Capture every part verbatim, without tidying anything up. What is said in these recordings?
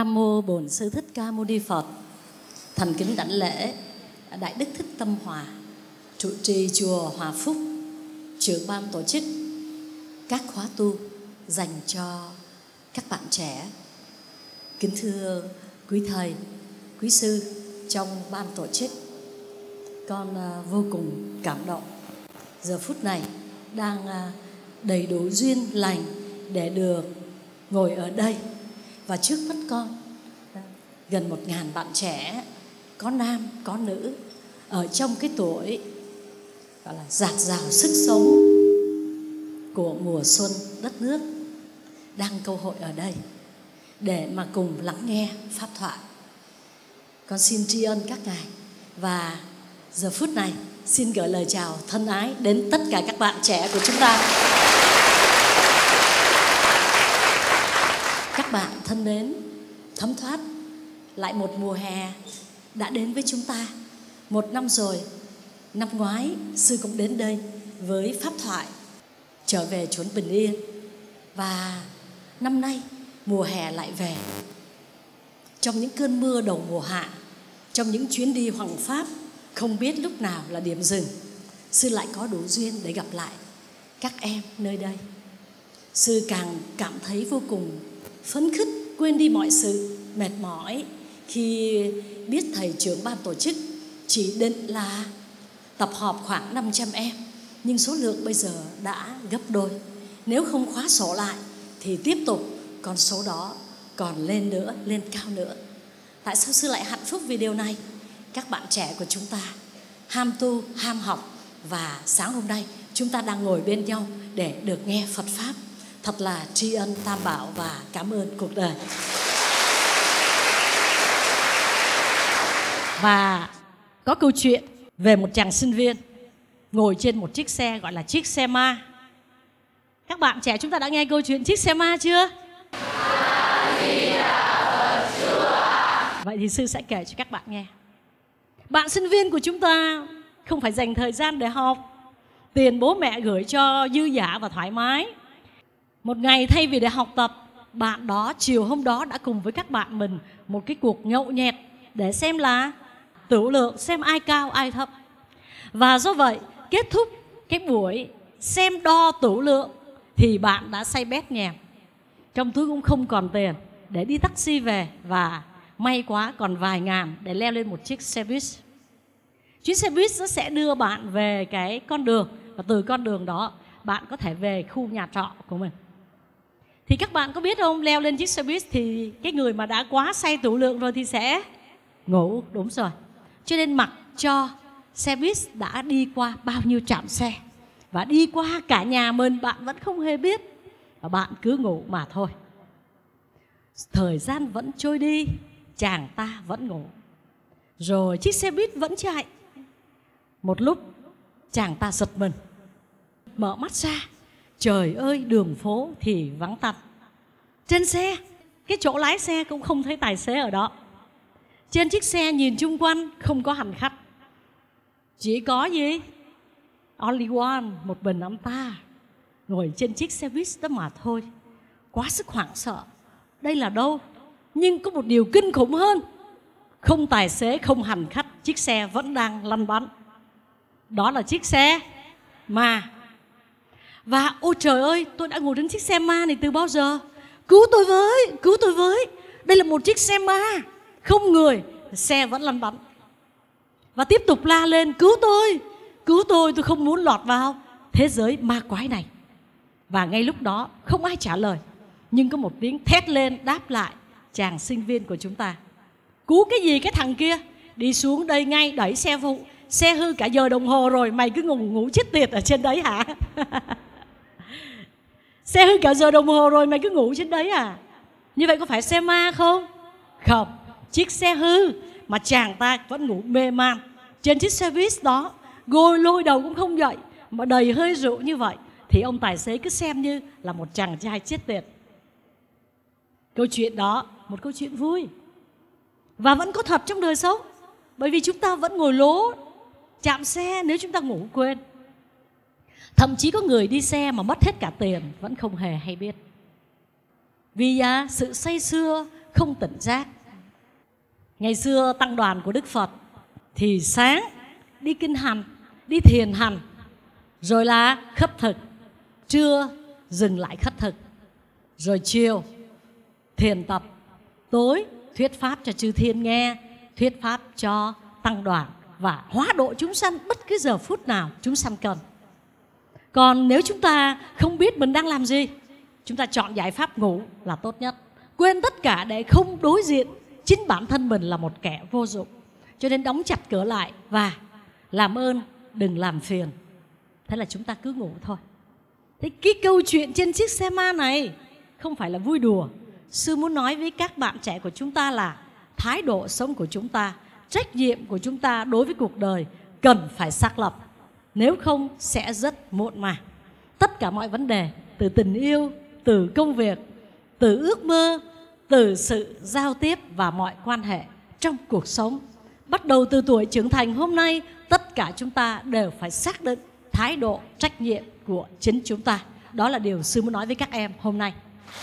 Nam mô Bổn Sư Thích Ca Mâu Ni Phật. Thành kính đảnh lễ Đại Đức Thích Tâm Hòa, trụ trì chùa Hòa Phúc, trưởng ban tổ chức các khóa tu dành cho các bạn trẻ. Kính thưa quý thầy, quý sư trong ban tổ chức, con vô cùng cảm động. Giờ phút này đang đầy đủ duyên lành để được ngồi ở đây. Và trước mắt con gần một ngàn bạn trẻ, có nam, có nữ, ở trong cái tuổi gọi là dạt dào sức sống của mùa xuân đất nước, đang câu hội ở đây để mà cùng lắng nghe pháp thoại. Con xin tri ân các ngài và giờ phút này xin gửi lời chào thân ái đến tất cả các bạn trẻ của chúng ta. Các bạn thân mến, thấm thoát, lại một mùa hè đã đến với chúng ta. Một năm rồi, năm ngoái sư cũng đến đây với pháp thoại trở về chốn bình yên. Và năm nay mùa hè lại về. Trong những cơn mưa đầu mùa hạ, trong những chuyến đi hoằng pháp không biết lúc nào là điểm dừng, sư lại có đủ duyên để gặp lại các em nơi đây. Sư càng cảm thấy vô cùng phấn khích, quên đi mọi sự mệt mỏi khi biết thầy trưởng ban tổ chức chỉ định là tập họp khoảng năm trăm em, nhưng số lượng bây giờ đã gấp đôi. Nếu không khóa sổ lại thì tiếp tục con số đó còn lên nữa, lên cao nữa. Tại sao sư lại hạnh phúc vì điều này? Các bạn trẻ của chúng ta ham tu, ham học, và sáng hôm nay chúng ta đang ngồi bên nhau để được nghe Phật Pháp. Thật là tri ân Tam Bảo và cảm ơn cuộc đời. Và có câu chuyện về một chàng sinh viên ngồi trên một chiếc xe gọi là chiếc xe ma. Các bạn trẻ chúng ta đã nghe câu chuyện chiếc xe ma chưa? Vậy thì sư sẽ kể cho các bạn nghe. Bạn sinh viên của chúng ta không phải dành thời gian để học, tiền bố mẹ gửi cho dư dả và thoải mái. Một ngày thay vì để học tập, bạn đó chiều hôm đó đã cùng với các bạn mình một cái cuộc nhậu nhẹt để xem là tửu lượng, xem ai cao ai thấp. Và do vậy kết thúc cái buổi xem đo tửu lượng thì bạn đã say bét nhèm, trong túi cũng không còn tiền để đi taxi về, và may quá còn vài ngàn để leo lên một chiếc xe buýt. Chuyến xe buýt nó sẽ đưa bạn về cái con đường, và từ con đường đó bạn có thể về khu nhà trọ của mình. Thì các bạn có biết không, leo lên chiếc xe buýt thì cái người mà đã quá say tửu lượng rồi thì sẽ ngủ. Đúng rồi. Cho nên mặc cho xe buýt đã đi qua bao nhiêu trạm xe và đi qua cả nhà mình, bạn vẫn không hề biết, và bạn cứ ngủ mà thôi. Thời gian vẫn trôi đi, chàng ta vẫn ngủ, rồi chiếc xe buýt vẫn chạy. Một lúc chàng ta giật mình, mở mắt ra, trời ơi, đường phố thì vắng tanh. Trên xe, cái chỗ lái xe cũng không thấy tài xế ở đó. Trên chiếc xe nhìn chung quanh không có hành khách, chỉ có gì? Only one, một mình ông ta ngồi trên chiếc xe buýt đó mà thôi. Quá sức hoảng sợ. Đây là đâu? Nhưng có một điều kinh khủng hơn, không tài xế, không hành khách, chiếc xe vẫn đang lăn bánh. Đó là chiếc xe ma. Và ôi trời ơi, tôi đã ngồi trên chiếc xe ma này từ bao giờ? Cứu tôi với, cứu tôi với. Đây là một chiếc xe ma, không người, xe vẫn lăn bánh. Và tiếp tục la lên, cứu tôi, cứu tôi, tôi không muốn lọt vào thế giới ma quái này. Và ngay lúc đó không ai trả lời, nhưng có một tiếng thét lên đáp lại chàng sinh viên của chúng ta. Cứu cái gì cái thằng kia? Đi xuống đây ngay, đẩy xe phụ. Xe hư cả giờ đồng hồ rồi, mày cứ ngủ ngủ chết tiệt ở trên đấy hả? Xe hư cả giờ đồng hồ rồi, mày cứ ngủ trên đấy à? Như vậy có phải xe ma không? Không, chiếc xe hư mà chàng ta vẫn ngủ mê man trên chiếc xe buýt đó, gối lôi đầu cũng không dậy, mà đầy hơi rượu như vậy. Thì ông tài xế cứ xem như là một chàng trai chết tiệt. Câu chuyện đó, một câu chuyện vui và vẫn có thật trong đời sống. Bởi vì chúng ta vẫn ngồi lố chạm xe nếu chúng ta ngủ quên. Thậm chí có người đi xe mà mất hết cả tiền vẫn không hề hay biết. Vì à, sự say sưa không tỉnh giác. Ngày xưa tăng đoàn của Đức Phật thì sáng đi kinh hành, đi thiền hành, rồi là khất thực, trưa dừng lại khất thực, rồi chiều thiền tập, tối thuyết pháp cho chư thiên nghe, thuyết pháp cho tăng đoàn và hóa độ chúng sanh bất cứ giờ phút nào chúng sanh cần. Còn nếu chúng ta không biết mình đang làm gì, chúng ta chọn giải pháp ngủ là tốt nhất. Quên tất cả để không đối diện chính bản thân mình là một kẻ vô dụng. Cho nên đóng chặt cửa lại và làm ơn đừng làm phiền. Thế là chúng ta cứ ngủ thôi. Thế cái câu chuyện trên chiếc xe ma này không phải là vui đùa. Sư muốn nói với các bạn trẻ của chúng ta là thái độ sống của chúng ta, trách nhiệm của chúng ta đối với cuộc đời cần phải xác lập. Nếu không sẽ rất muộn màng. Tất cả mọi vấn đề, từ tình yêu, từ công việc, từ ước mơ, từ sự giao tiếp và mọi quan hệ trong cuộc sống, bắt đầu từ tuổi trưởng thành hôm nay, tất cả chúng ta đều phải xác định thái độ trách nhiệm của chính chúng ta. Đó là điều sư muốn nói với các em hôm nay.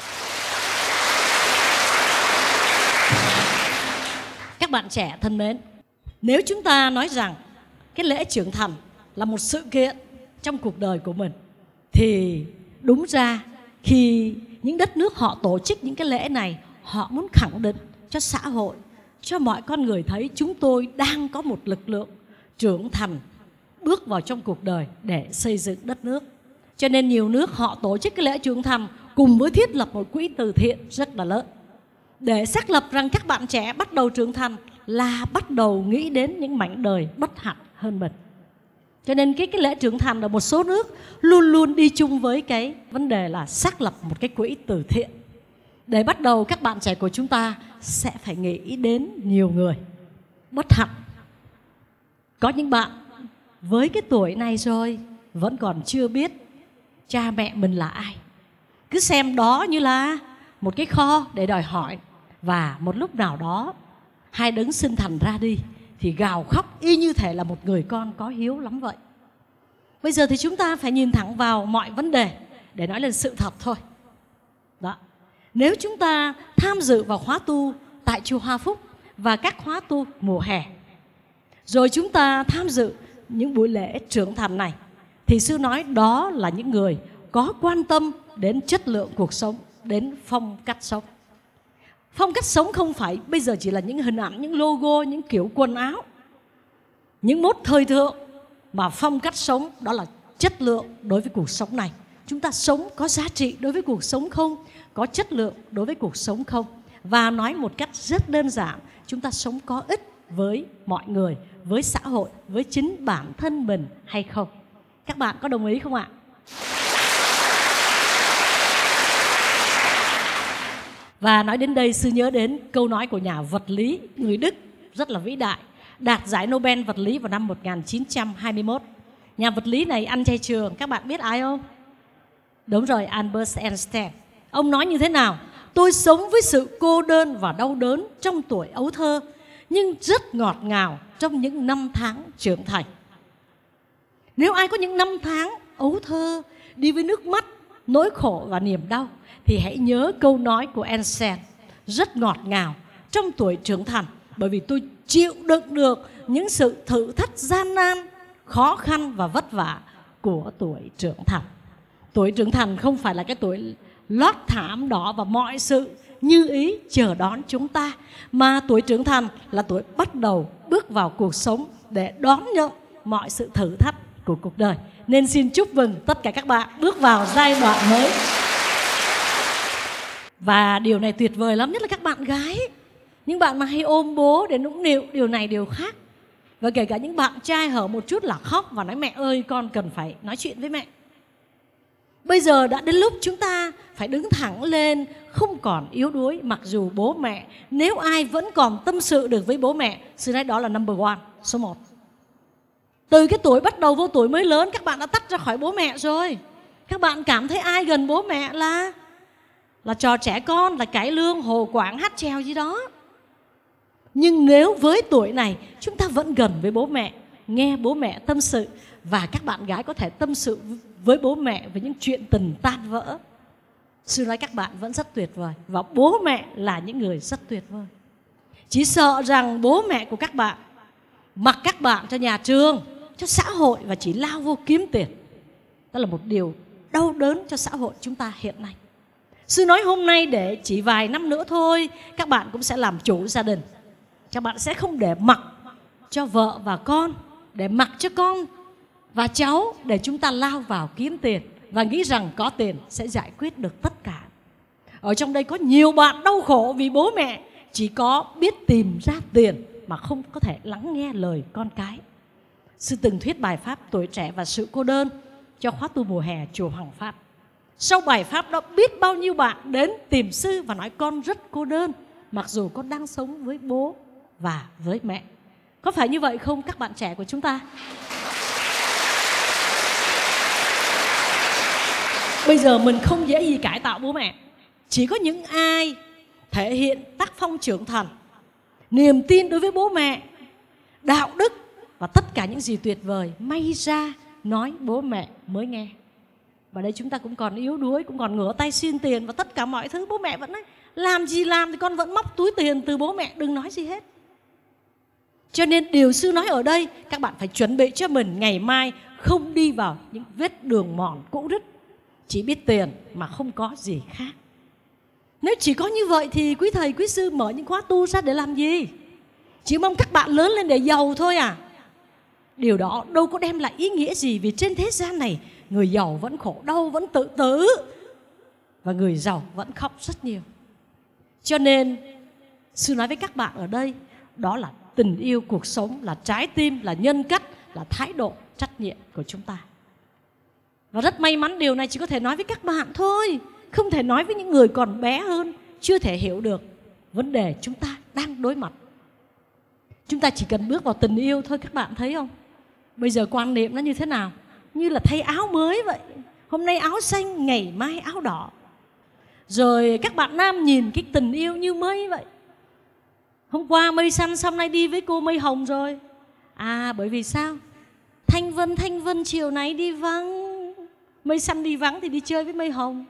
Các bạn trẻ thân mến, nếu chúng ta nói rằng cái lễ trưởng thành là một sự kiện trong cuộc đời của mình, thì đúng ra khi những đất nước họ tổ chức những cái lễ này, họ muốn khẳng định cho xã hội, cho mọi con người thấy chúng tôi đang có một lực lượng trưởng thành bước vào trong cuộc đời để xây dựng đất nước. Cho nên nhiều nước họ tổ chức cái lễ trưởng thành cùng với thiết lập một quỹ từ thiện rất là lớn, để xác lập rằng các bạn trẻ bắt đầu trưởng thành là bắt đầu nghĩ đến những mảnh đời bất hạnh hơn mình. Cho nên cái, cái lễ trưởng thành ở một số nước luôn luôn đi chung với cái vấn đề là xác lập một cái quỹ từ thiện, để bắt đầu các bạn trẻ của chúng ta sẽ phải nghĩ đến nhiều người bất hạnh. Có những bạn với cái tuổi này rồi vẫn còn chưa biết cha mẹ mình là ai, cứ xem đó như là một cái kho để đòi hỏi. Và một lúc nào đó hai đấng sinh thành ra đi thì gào khóc y như thể là một người con có hiếu lắm vậy. Bây giờ thì chúng ta phải nhìn thẳng vào mọi vấn đề để nói lên sự thật thôi. Đó. Nếu chúng ta tham dự vào khóa tu tại chùa Hoa Phúc và các khóa tu mùa hè, rồi chúng ta tham dự những buổi lễ trưởng thành này, thì sư nói đó là những người có quan tâm đến chất lượng cuộc sống, đến phong cách sống. Phong cách sống không phải bây giờ chỉ là những hình ảnh, những logo, những kiểu quần áo, những mốt thời thượng, mà phong cách sống đó là chất lượng đối với cuộc sống này. Chúng ta sống có giá trị đối với cuộc sống không? Có chất lượng đối với cuộc sống không? Và nói một cách rất đơn giản, chúng ta sống có ích với mọi người, với xã hội, với chính bản thân mình hay không? Các bạn có đồng ý không ạ? Và nói đến đây, sư nhớ đến câu nói của nhà vật lý người Đức rất là vĩ đại, đạt giải Nobel vật lý vào năm một nghìn chín trăm hai mươi mốt. Nhà vật lý này ăn chay trường, các bạn biết ai không? Đúng rồi, Albert Einstein. Ông nói như thế nào? Tôi sống với sự cô đơn và đau đớn trong tuổi ấu thơ, nhưng rất ngọt ngào trong những năm tháng trưởng thành. Nếu ai có những năm tháng ấu thơ đi với nước mắt, nỗi khổ và niềm đau, thì hãy nhớ câu nói của Einstein, rất ngọt ngào trong tuổi trưởng thành, bởi vì tôi chịu đựng được những sự thử thách gian nan, khó khăn và vất vả của tuổi trưởng thành. Tuổi trưởng thành không phải là cái tuổi lót thảm đỏ và mọi sự như ý chờ đón chúng ta, mà tuổi trưởng thành là tuổi bắt đầu bước vào cuộc sống để đón nhận mọi sự thử thách của cuộc đời. Nên xin chúc mừng tất cả các bạn bước vào giai đoạn mới. Và điều này tuyệt vời lắm, nhất là các bạn gái, những bạn mà hay ôm bố để nũng nịu điều này điều khác. Và kể cả những bạn trai hở một chút là khóc và nói mẹ ơi con cần phải nói chuyện với mẹ. Bây giờ đã đến lúc chúng ta phải đứng thẳng lên, không còn yếu đuối. Mặc dù bố mẹ, nếu ai vẫn còn tâm sự được với bố mẹ, sư nói đó là number one, số một. Từ cái tuổi bắt đầu vô tuổi mới lớn, các bạn đã tách ra khỏi bố mẹ rồi. Các bạn cảm thấy ai gần bố mẹ là là trò trẻ con, là cải lương, hồ quảng, hát chèo gì đó. Nhưng nếu với tuổi này chúng ta vẫn gần với bố mẹ, nghe bố mẹ tâm sự, và các bạn gái có thể tâm sự với bố mẹ về những chuyện tình tan vỡ, Sư nói các bạn vẫn rất tuyệt vời, và bố mẹ là những người rất tuyệt vời. Chỉ sợ rằng bố mẹ của các bạn mặc các bạn cho nhà trường, cho xã hội và chỉ lao vô kiếm tiền. Đó là một điều đau đớn cho xã hội chúng ta hiện nay. Sư nói hôm nay để chỉ vài năm nữa thôi, các bạn cũng sẽ làm chủ gia đình. Các bạn sẽ không để mặc cho vợ và con, để mặc cho con và cháu, để chúng ta lao vào kiếm tiền và nghĩ rằng có tiền sẽ giải quyết được tất cả. Ở trong đây có nhiều bạn đau khổ vì bố mẹ chỉ có biết tìm ra tiền mà không có thể lắng nghe lời con cái. Sư từng thuyết bài pháp tuổi trẻ và sự cô đơn cho khóa tu mùa hè chùa Hoàng Pháp. Sau bài pháp đó, biết bao nhiêu bạn đến tìm sư và nói con rất cô đơn, mặc dù con đang sống với bố và với mẹ. Có phải như vậy không các bạn trẻ của chúng ta? Bây giờ mình không dễ gì cải tạo bố mẹ. Chỉ có những ai thể hiện tác phong trưởng thành, niềm tin đối với bố mẹ, đạo đức và tất cả những gì tuyệt vời, may ra nói bố mẹ mới nghe. Và đây chúng ta cũng còn yếu đuối, cũng còn ngửa tay xin tiền và tất cả mọi thứ. Bố mẹ vẫn nói làm gì làm thì con vẫn móc túi tiền từ bố mẹ, đừng nói gì hết. Cho nên điều sư nói ở đây, các bạn phải chuẩn bị cho mình ngày mai không đi vào những vết đường mòn cũ rích, chỉ biết tiền mà không có gì khác. Nếu chỉ có như vậy thì quý thầy quý sư mở những khóa tu ra để làm gì? Chỉ mong các bạn lớn lên để giàu thôi à? Điều đó đâu có đem lại ý nghĩa gì, vì trên thế gian này người giàu vẫn khổ đau, vẫn tự tử, và người giàu vẫn khóc rất nhiều. Cho nên sư nói với các bạn ở đây, đó là tình yêu cuộc sống, là trái tim, là nhân cách, là thái độ trách nhiệm của chúng ta. Và rất may mắn điều này chỉ có thể nói với các bạn thôi, không thể nói với những người còn bé hơn, chưa thể hiểu được vấn đề chúng ta đang đối mặt. Chúng ta chỉ cần bước vào tình yêu thôi, các bạn thấy không? Bây giờ quan niệm nó như thế nào? Như là thay áo mới vậy. Hôm nay áo xanh, ngày mai áo đỏ. Rồi các bạn nam nhìn cái tình yêu như mây vậy. Hôm qua mây xanh, xong nay đi với cô mây hồng rồi. À, bởi vì sao? Thanh Vân, Thanh Vân chiều nay đi vắng. Mây xanh đi vắng thì đi chơi với mây hồng.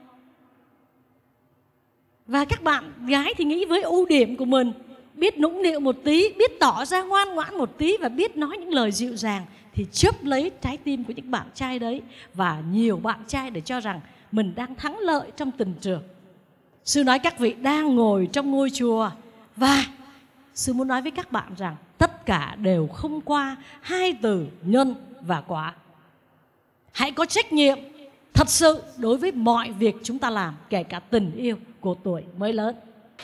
Và các bạn gái thì nghĩ với ưu điểm của mình, biết nũng nịu một tí, biết tỏ ra ngoan ngoãn một tí và biết nói những lời dịu dàng, thì chớp lấy trái tim của những bạn trai đấy. Và nhiều bạn trai để cho rằng mình đang thắng lợi trong tình trường. Sư nói các vị đang ngồi trong ngôi chùa, và sư muốn nói với các bạn rằng tất cả đều không qua hai từ nhân và quả. Hãy có trách nhiệm thật sự đối với mọi việc chúng ta làm, kể cả tình yêu của tuổi mới lớn.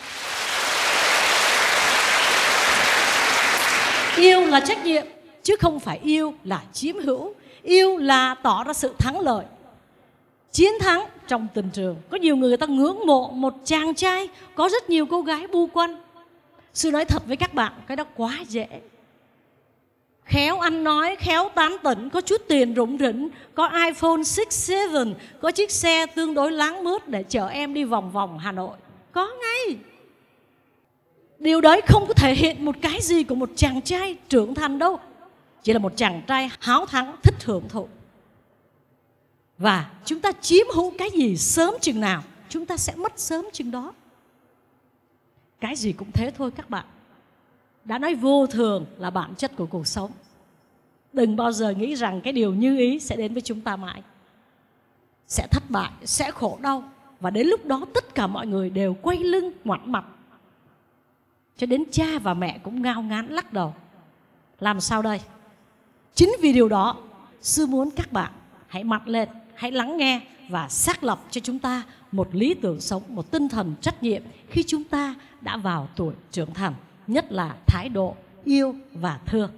Yêu là trách nhiệm, chứ không phải yêu là chiếm hữu. Yêu là tỏ ra sự thắng lợi, chiến thắng trong tình trường. Có nhiều người, người ta ngưỡng mộ một chàng trai, có rất nhiều cô gái bu quanh. Sư nói thật với các bạn, cái đó quá dễ. Khéo ăn nói, khéo tán tỉnh, có chút tiền rủng rỉnh, có iPhone sáu, bảy, có chiếc xe tương đối láng mướt để chở em đi vòng vòng Hà Nội. Có ngay. Điều đấy không có thể hiện một cái gì của một chàng trai trưởng thành đâu. Chỉ là một chàng trai háo thắng, thích hưởng thụ. Và chúng ta chiếm hữu cái gì sớm chừng nào, chúng ta sẽ mất sớm chừng đó. Cái gì cũng thế thôi các bạn. Đã nói vô thường là bản chất của cuộc sống. Đừng bao giờ nghĩ rằng cái điều như ý sẽ đến với chúng ta mãi. Sẽ thất bại, sẽ khổ đau. Và đến lúc đó tất cả mọi người đều quay lưng ngoảnh mặt. Cho đến cha và mẹ cũng ngao ngán lắc đầu. Làm sao đây? Chính vì điều đó, sư muốn các bạn hãy mặt lên, hãy lắng nghe và xác lập cho chúng ta một lý tưởng sống, một tinh thần trách nhiệm khi chúng ta đã vào tuổi trưởng thành. Nhất là thái độ yêu và thương.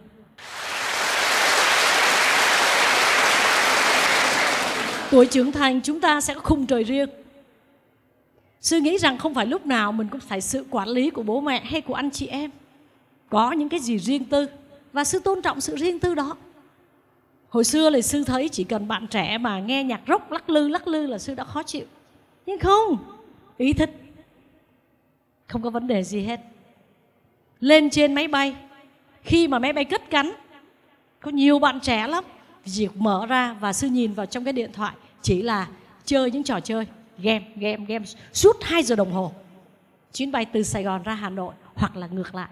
Tuổi trưởng thành chúng ta sẽ có khung trời riêng. Sư nghĩ rằng không phải lúc nào mình cũng phải sự quản lý của bố mẹ hay của anh chị em. Có những cái gì riêng tư, và sư tôn trọng sự riêng tư đó. Hồi xưa là sư thấy chỉ cần bạn trẻ mà nghe nhạc rock lắc lư lắc lư là sư đã khó chịu. Nhưng không, ý thích, không có vấn đề gì hết. Lên trên máy bay, khi mà máy bay cất cánh, có nhiều bạn trẻ lắm, chỉ mở ra và sư nhìn vào trong cái điện thoại, chỉ là chơi những trò chơi, game, game, game suốt hai giờ đồng hồ. Chuyến bay từ Sài Gòn ra Hà Nội hoặc là ngược lại.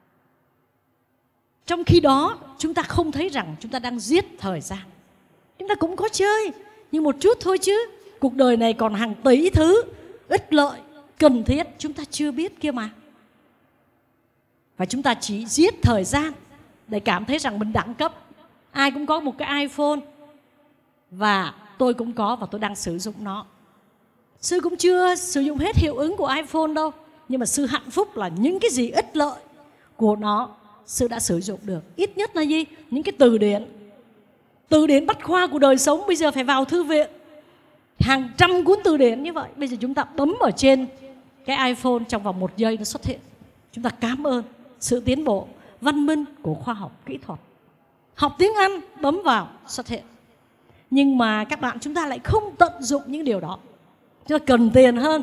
Trong khi đó chúng ta không thấy rằng chúng ta đang giết thời gian. Chúng ta cũng có chơi, nhưng một chút thôi chứ. Cuộc đời này còn hàng tỷ thứ ích lợi, cần thiết chúng ta chưa biết kia mà. Và chúng ta chỉ giết thời gian để cảm thấy rằng mình đẳng cấp. Ai cũng có một cái iPhone, và tôi cũng có, và tôi đang sử dụng nó. Sư cũng chưa sử dụng hết hiệu ứng của iPhone đâu, nhưng mà sư hạnh phúc là những cái gì ích lợi của nó sư đã sử dụng được. Ít nhất là gì? Những cái từ điển. Từ điển bách khoa của đời sống bây giờ phải vào thư viện. Hàng trăm cuốn từ điển như vậy. Bây giờ chúng ta bấm ở trên cái iPhone, trong vòng một giây nó xuất hiện. Chúng ta cảm ơn sự tiến bộ văn minh của khoa học kỹ thuật. Học tiếng Anh, bấm vào xuất hiện. Nhưng mà các bạn, chúng ta lại không tận dụng những điều đó. Chúng ta cần tiền hơn.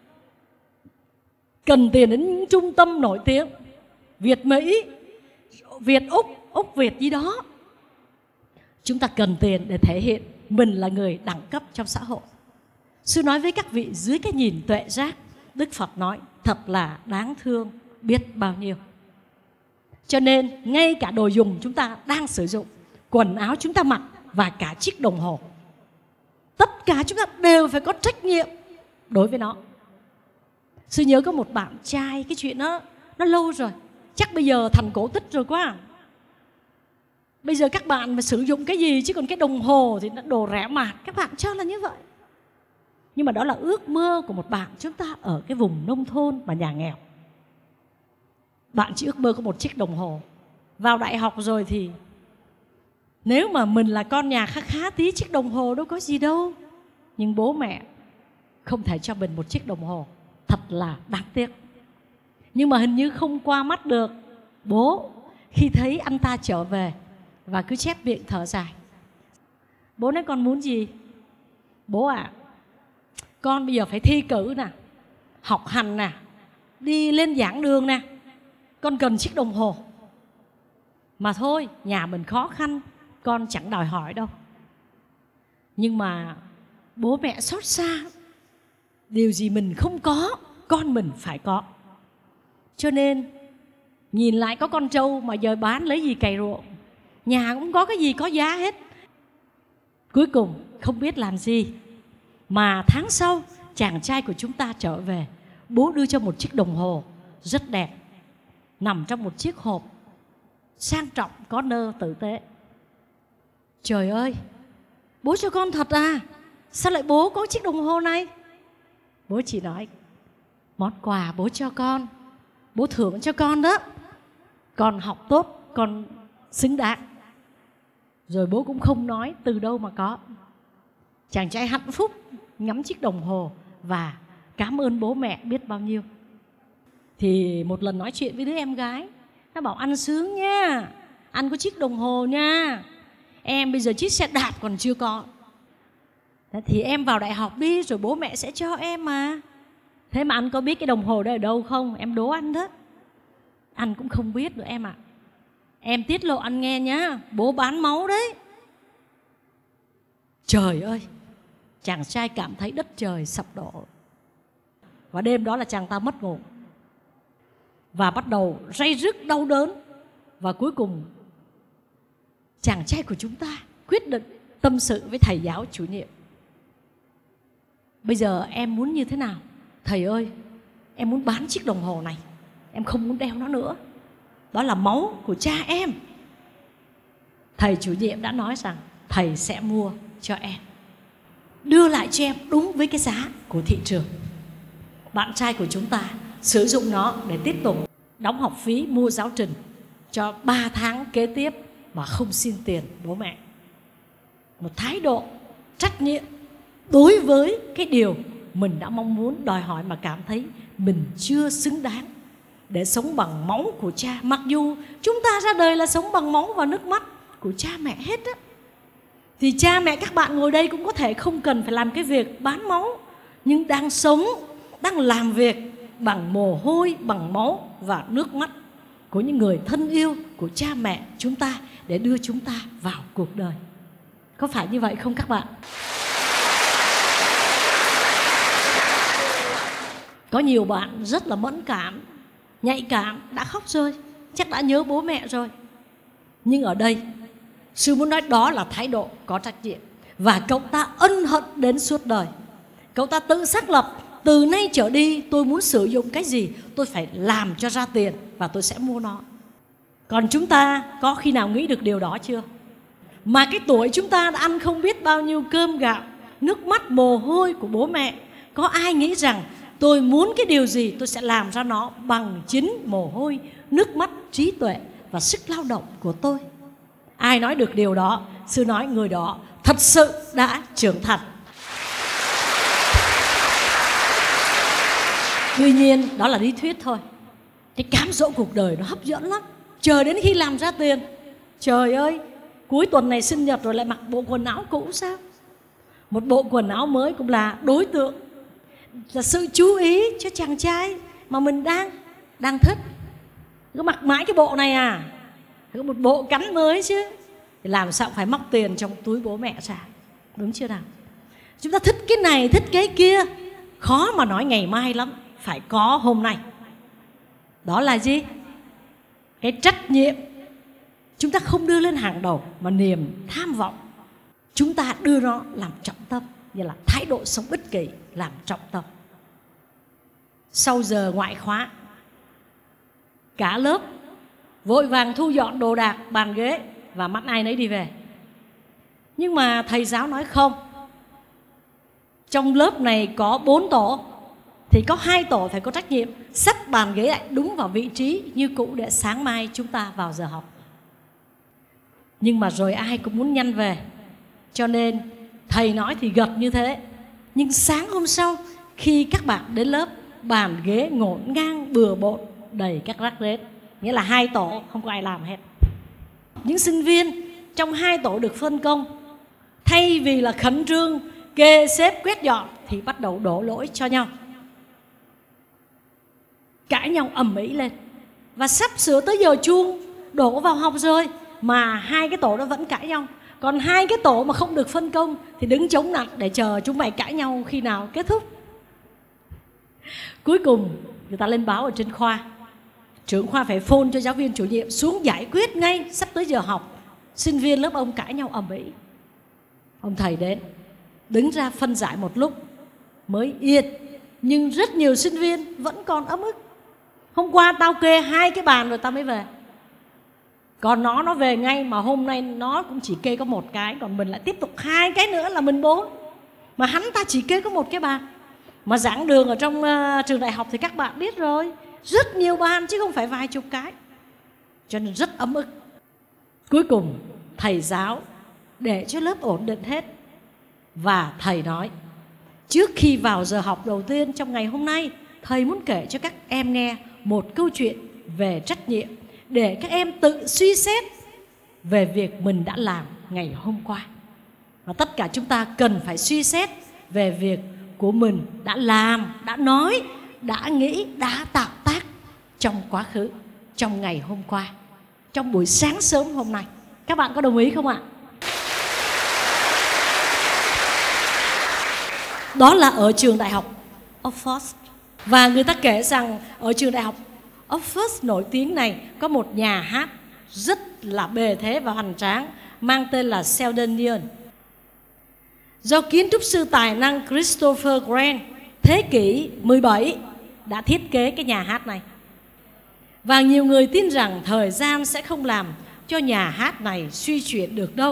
Cần tiền đến những trung tâm nổi tiếng, Việt Mỹ, Việt Úc, Úc Việt gì đó. Chúng ta cần tiền để thể hiện mình là người đẳng cấp trong xã hội. Sư nói với các vị, dưới cái nhìn tuệ giác, Đức Phật nói thật là đáng thương biết bao nhiêu. Cho nên ngay cả đồ dùng chúng ta đang sử dụng, quần áo chúng ta mặc, và cả chiếc đồng hồ, tất cả chúng ta đều phải có trách nhiệm đối với nó. Sư nhớ có một bạn trai, cái chuyện đó nó lâu rồi, chắc bây giờ thành cổ tích rồi quá. Bây giờ các bạn mà sử dụng cái gì, chứ còn cái đồng hồ thì nó đồ rẻ mạt, các bạn cho là như vậy. Nhưng mà đó là ước mơ của một bạn chúng ta ở cái vùng nông thôn và nhà nghèo. Bạn chỉ ước mơ có một chiếc đồng hồ. Vào đại học rồi thì nếu mà mình là con nhà khá khá tí, chiếc đồng hồ đâu có gì đâu. Nhưng bố mẹ không thể cho mình một chiếc đồng hồ. Thật là đáng tiếc. Nhưng mà hình như không qua mắt được bố khi thấy anh ta trở về và cứ chép miệng thở dài. Bố nói con muốn gì? Bố ạ, à, con bây giờ phải thi cử nè, học hành nè, đi lên giảng đường nè, con cần chiếc đồng hồ. Mà thôi, nhà mình khó khăn, con chẳng đòi hỏi đâu. Nhưng mà bố mẹ xót xa, điều gì mình không có, con mình phải có. Cho nên nhìn lại có con trâu mà giờ bán lấy gì cày ruộng, nhà cũng có cái gì có giá hết. Cuối cùng không biết làm gì, mà tháng sau chàng trai của chúng ta trở về, bố đưa cho một chiếc đồng hồ rất đẹp, nằm trong một chiếc hộp sang trọng, có nơ tử tế. Trời ơi, bố cho con thật à? Sao lại bố có chiếc đồng hồ này? Bố chỉ nói, món quà bố cho con, bố thưởng cho con đó. Con học tốt, con xứng đáng. Rồi bố cũng không nói từ đâu mà có. Chàng trai hạnh phúc ngắm chiếc đồng hồ và cảm ơn bố mẹ biết bao nhiêu. Thì một lần nói chuyện với đứa em gái, nó bảo anh sướng nha, anh có chiếc đồng hồ nha, em bây giờ chiếc xe đạp còn chưa có. Thì em vào đại học đi rồi bố mẹ sẽ cho em mà. Thế mà anh có biết cái đồng hồ đó ở đâu không? Em đố anh đó. Anh cũng không biết nữa em ạ. À. Em tiết lộ anh nghe nhá, bố bán máu đấy. Trời ơi, chàng trai cảm thấy đất trời sập đổ. Và đêm đó là chàng ta mất ngủ và bắt đầu ray rứt đau đớn. Và cuối cùng chàng trai của chúng ta quyết định tâm sự với thầy giáo chủ nhiệm. Bây giờ em muốn như thế nào? Thầy ơi, em muốn bán chiếc đồng hồ này, em không muốn đeo nó nữa. Đó là máu của cha em. Thầy chủ nhiệm đã nói rằng thầy sẽ mua cho em, đưa lại cho em đúng với cái giá của thị trường. Bạn trai của chúng ta sử dụng nó để tiếp tục đóng học phí mua giáo trình cho ba tháng kế tiếp mà không xin tiền bố mẹ. Một thái độ trách nhiệm đối với cái điều mình đã mong muốn đòi hỏi mà cảm thấy mình chưa xứng đáng để sống bằng máu của cha. Mặc dù chúng ta ra đời là sống bằng máu và nước mắt của cha mẹ hết á. Thì cha mẹ các bạn ngồi đây cũng có thể không cần phải làm cái việc bán máu, nhưng đang sống, đang làm việc bằng mồ hôi, bằng máu và nước mắt của những người thân yêu của cha mẹ chúng ta để đưa chúng ta vào cuộc đời. Có phải như vậy không các bạn? Có nhiều bạn rất là mẫn cảm, nhạy cảm, đã khóc rồi, chắc đã nhớ bố mẹ rồi. Nhưng ở đây sư muốn nói đó là thái độ có trách nhiệm. Và cậu ta ân hận đến suốt đời. Cậu ta tự xác lập, từ nay trở đi tôi muốn sử dụng cái gì, tôi phải làm cho ra tiền và tôi sẽ mua nó. Còn chúng ta có khi nào nghĩ được điều đó chưa? Mà cái tuổi chúng ta đã ăn không biết bao nhiêu cơm gạo, nước mắt mồ hôi của bố mẹ. Có ai nghĩ rằng tôi muốn cái điều gì tôi sẽ làm ra nó bằng chính mồ hôi, nước mắt, trí tuệ và sức lao động của tôi? Ai nói được điều đó? Sư nói người đó thật sự đã trưởng thành. Tuy nhiên đó là lý thuyết thôi. Cái cám dỗ cuộc đời nó hấp dẫn lắm. Chờ đến khi làm ra tiền. Trời ơi, cuối tuần này sinh nhật rồi lại mặc bộ quần áo cũ sao? Một bộ quần áo mới cũng là đối tượng, là sự chú ý cho chàng trai mà mình đang đang thích. Cứ mặc mãi cái bộ này à? Có một bộ cánh mới chứ. Thì làm sao phải móc tiền trong túi bố mẹ ra, đúng chưa nào? Chúng ta thích cái này, thích cái kia, khó mà nói ngày mai lắm, phải có hôm nay. Đó là gì? Cái trách nhiệm. Chúng ta không đưa lên hàng đầu, mà niềm tham vọng chúng ta đưa nó làm trọng tâm, như là thái độ sống ích kỷ làm trọng tâm. Sau giờ ngoại khóa, cả lớp vội vàng thu dọn đồ đạc, bàn ghế và mắt ai nấy đi về. Nhưng mà thầy giáo nói không, trong lớp này có bốn tổ thì có hai tổ phải có trách nhiệm xách bàn ghế lại đúng vào vị trí như cũ để sáng mai chúng ta vào giờ học. Nhưng mà rồi ai cũng muốn nhanh về, cho nên thầy nói thì gật như thế. Nhưng sáng hôm sau khi các bạn đến lớp, bàn ghế ngổn ngang bừa bộn đầy các rác rết. Nghĩa là hai tổ không có ai làm hết. Những sinh viên trong hai tổ được phân công, thay vì là khẩn trương kê xếp quét dọn thì bắt đầu đổ lỗi cho nhau, cãi nhau ầm ĩ lên. Và sắp sửa tới giờ chuông đổ vào học rồi mà hai cái tổ đó vẫn cãi nhau. Còn hai cái tổ mà không được phân công thì đứng chống nạnh để chờ chúng mày cãi nhau khi nào kết thúc. Cuối cùng người ta lên báo ở trên khoa, trưởng khoa phải phone cho giáo viên chủ nhiệm xuống giải quyết ngay. Sắp tới giờ học, sinh viên lớp ông cãi nhau ầm ĩ. Ông thầy đến, đứng ra phân giải một lúc mới yên. Nhưng rất nhiều sinh viên vẫn còn ấm ức. Hôm qua tao kê hai cái bàn rồi tao mới về, còn nó nó về ngay, mà hôm nay nó cũng chỉ kê có một cái, còn mình lại tiếp tục hai cái nữa là mình bốn. Mà hắn ta chỉ kê có một cái bàn. Mà giảng đường ở trong uh, trường đại học thì các bạn biết rồi, rất nhiều bàn chứ không phải vài chục cái, cho nên rất ấm ức. Cuối cùng thầy giáo để cho lớp ổn định hết, và thầy nói trước khi vào giờ học đầu tiên trong ngày hôm nay, thầy muốn kể cho các em nghe một câu chuyện về trách nhiệm, để các em tự suy xét về việc mình đã làm ngày hôm qua. Và tất cả chúng ta cần phải suy xét về việc của mình đã làm, đã nói, đã nghĩ, đã tạo tác trong quá khứ, trong ngày hôm qua, trong buổi sáng sớm hôm nay. Các bạn có đồng ý không ạ? Đó là ở trường đại học Oxford. Và người ta kể rằng ở trường đại học Oxford nổi tiếng này có một nhà hát rất là bề thế và hoành tráng, mang tên là Seldonian, do kiến trúc sư tài năng Christopher Grant thế kỷ mười bảy đã thiết kế cái nhà hát này. Và nhiều người tin rằng thời gian sẽ không làm cho nhà hát này suy chuyển được đâu.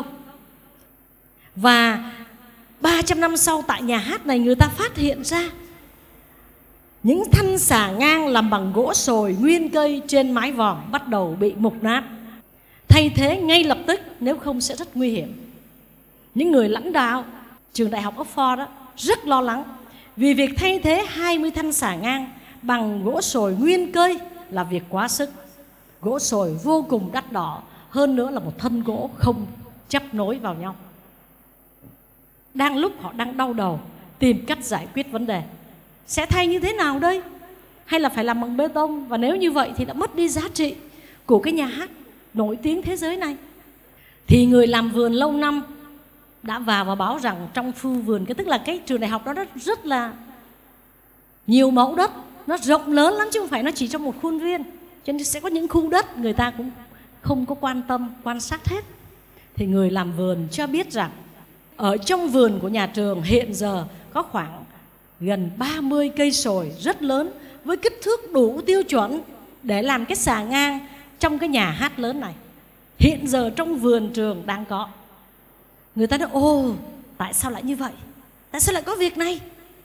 Và ba trăm năm sau, tại nhà hát này người ta phát hiện ra những thanh xà ngang làm bằng gỗ sồi nguyên cây trên mái vòm bắt đầu bị mục nát, thay thế ngay lập tức, nếu không sẽ rất nguy hiểm. Những người lãnh đạo trường đại học Oxford đó rất lo lắng, vì việc thay thế hai mươi thanh xà ngang bằng gỗ sồi nguyên cây là việc quá sức. Gỗ sồi vô cùng đắt đỏ, hơn nữa là một thân gỗ không chấp nối vào nhau. Đang lúc họ đang đau đầu tìm cách giải quyết vấn đề, sẽ thay như thế nào đây? Hay là phải làm bằng bê tông? Và nếu như vậy thì đã mất đi giá trị của cái nhà hát nổi tiếng thế giới này. Thì người làm vườn lâu năm đã vào và báo rằng trong khu vườn, cái tức là cái trường đại học đó rất, rất là nhiều mẫu đất, nó rộng lớn lắm chứ không phải nó chỉ trong một khuôn viên. Cho nên sẽ có những khu đất người ta cũng không có quan tâm, quan sát hết. Thì người làm vườn cho biết rằng ở trong vườn của nhà trường hiện giờ có khoảng gần ba mươi cây sồi rất lớn, với kích thước đủ tiêu chuẩn để làm cái xà ngang trong cái nhà hát lớn này. Hiện giờ trong vườn trường đang có. Người ta nói ồ, tại sao lại như vậy? Tại sao lại có việc này?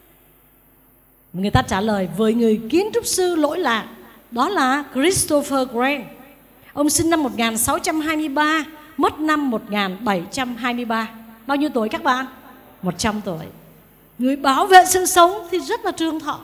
Người ta trả lời với người kiến trúc sư lỗi lạc, đó là Christopher Wren. Ông sinh năm một nghìn sáu trăm hai mươi ba, mất năm một nghìn bảy trăm hai mươi ba. Bao nhiêu tuổi các bạn? một trăm tuổi. Người bảo vệ sự sống thì rất là trường thọ.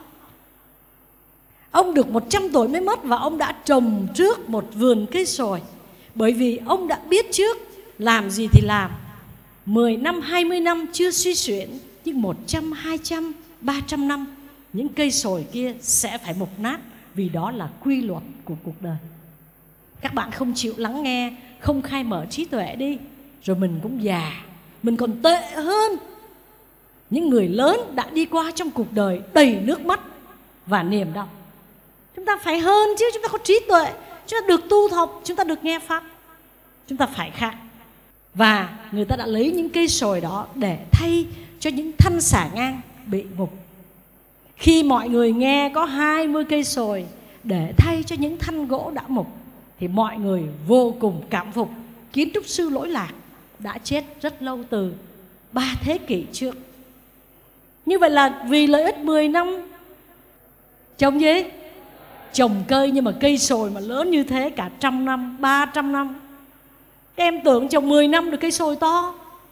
Ông được một trăm tuổi mới mất, và ông đã trồng trước một vườn cây sồi. Bởi vì ông đã biết trước làm gì thì làm. Mười năm, hai mươi năm chưa suy xuyển, nhưng một trăm, hai trăm, ba trăm năm những cây sồi kia sẽ phải mục nát, vì đó là quy luật của cuộc đời. Các bạn không chịu lắng nghe, không khai mở trí tuệ đi, rồi mình cũng già. Mình còn tệ hơn những người lớn đã đi qua trong cuộc đời đầy nước mắt và niềm đau. Chúng ta phải hơn chứ, chúng ta có trí tuệ, chúng ta được tu học, chúng ta được nghe pháp. Chúng ta phải khác. Và người ta đã lấy những cây sồi đó để thay cho những thân xà ngang bị mục. Khi mọi người nghe có hai mươi cây sồi để thay cho những thân gỗ đã mục, thì mọi người vô cùng cảm phục. Kiến trúc sư lỗi lạc đã chết rất lâu, từ ba thế kỷ trước. Như vậy là vì lợi ích mười năm trồng gì? Trồng cây, nhưng mà cây sồi mà lớn như thế cả trăm năm, ba trăm năm. Em tưởng trồng mười năm được cây sồi to,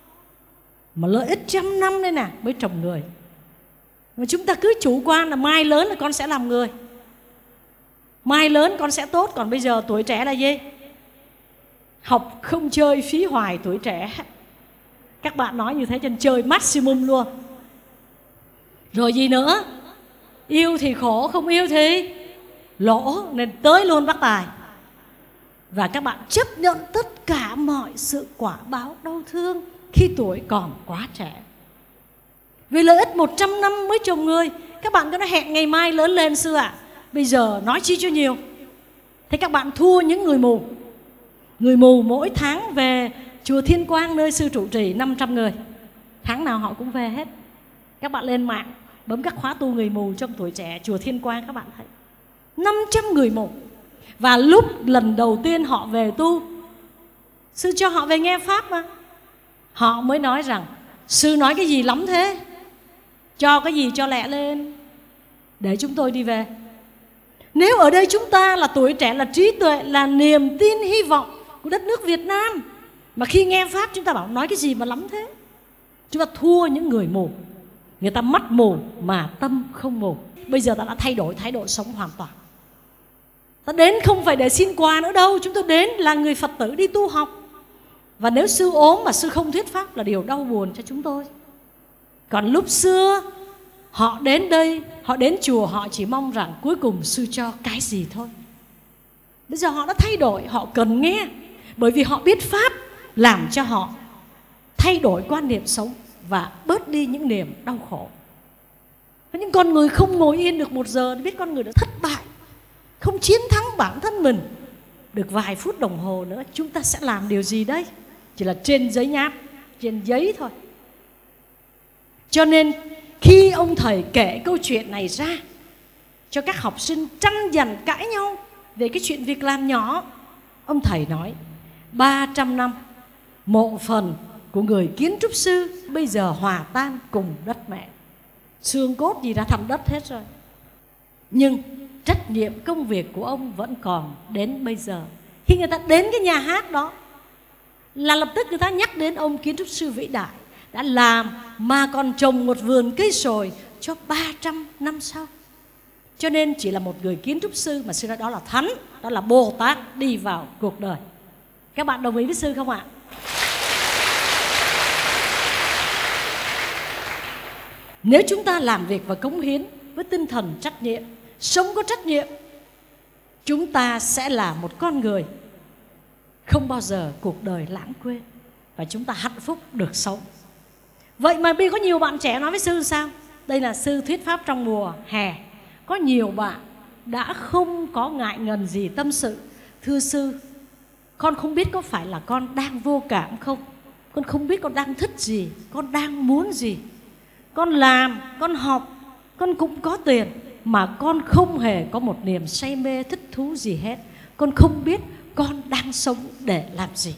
mà lợi ích trăm năm đây nè mới trồng người. Mà chúng ta cứ chủ quan là mai lớn là con sẽ làm người, mai lớn con sẽ tốt. Còn bây giờ tuổi trẻ là gì? Học không chơi, phí hoài tuổi trẻ. Các bạn nói như thế cho nên chơi maximum luôn. Rồi gì nữa? Yêu thì khổ, không yêu thì lỗ, nên tới luôn bác tài. Và các bạn chấp nhận tất cả mọi sự quả báo đau thương khi tuổi còn quá trẻ. Vì lợi ích một trăm năm mới trồng người. Các bạn có nói hẹn ngày mai lớn lên sư ạ, à? Bây giờ nói chi cho nhiều. Thế các bạn thua những người mù. Người mù mỗi tháng về chùa Thiên Quang nơi sư trụ trì năm trăm người, tháng nào họ cũng về hết. Các bạn lên mạng bấm các khóa tu người mù trong tuổi trẻ chùa Thiên Quang, các bạn thấy năm trăm người mù. Và lúc lần đầu tiên họ về tu, sư cho họ về nghe pháp mà, họ mới nói rằng sư nói cái gì lắm thế, cho cái gì cho lẹ lên để chúng tôi đi về. Nếu ở đây chúng ta là tuổi trẻ, là trí tuệ, là niềm tin hy vọng của đất nước Việt Nam, mà khi nghe pháp chúng ta bảo nói cái gì mà lắm thế, chúng ta thua những người mù. Người ta mắt mù mà tâm không mù. Bây giờ ta đã thay đổi thái độ sống hoàn toàn. Ta đến không phải để xin quà nữa đâu, chúng tôi đến là người Phật tử đi tu học. Và nếu sư ốm mà sư không thuyết pháp là điều đau buồn cho chúng tôi. Còn lúc xưa họ đến đây, họ đến chùa, họ chỉ mong rằng cuối cùng sư cho cái gì thôi. Bây giờ họ đã thay đổi, họ cần nghe. Bởi vì họ biết pháp làm cho họ thay đổi quan niệm sống và bớt đi những niềm đau khổ. Những con người không ngồi yên được một giờ, biết con người đã thất bại, không chiến thắng bản thân mình được vài phút đồng hồ nữa, chúng ta sẽ làm điều gì đấy? Chỉ là trên giấy nháp, trên giấy thôi. Cho nên khi ông thầy kể câu chuyện này ra cho các học sinh tranh giành cãi nhau về cái chuyện việc làm nhỏ, ông thầy nói ba trăm năm mộ phần của người kiến trúc sư bây giờ hòa tan cùng đất mẹ. Xương cốt gì đã thành đất hết rồi. Nhưng trách nhiệm công việc của ông vẫn còn đến bây giờ. Khi người ta đến cái nhà hát đó là lập tức người ta nhắc đến ông kiến trúc sư vĩ đại đã làm mà còn trồng một vườn cây sồi cho ba trăm năm sau. Cho nên chỉ là một người kiến trúc sư mà sư nói đó là thánh, đó là Bồ Tát đi vào cuộc đời. Các bạn đồng ý với sư không ạ? Nếu chúng ta làm việc và cống hiến với tinh thần trách nhiệm, sống có trách nhiệm, chúng ta sẽ là một con người không bao giờ cuộc đời lãng quên, và chúng ta hạnh phúc được sống. Vậy mà bây có nhiều bạn trẻ nói với sư sao? Đây là sư thuyết pháp trong mùa hè, có nhiều bạn đã không có ngại ngần gì tâm sự: thưa sư, con không biết có phải là con đang vô cảm không? Con không biết con đang thích gì, con đang muốn gì. Con làm, con học, con cũng có tiền, mà con không hề có một niềm say mê thích thú gì hết. Con không biết con đang sống để làm gì.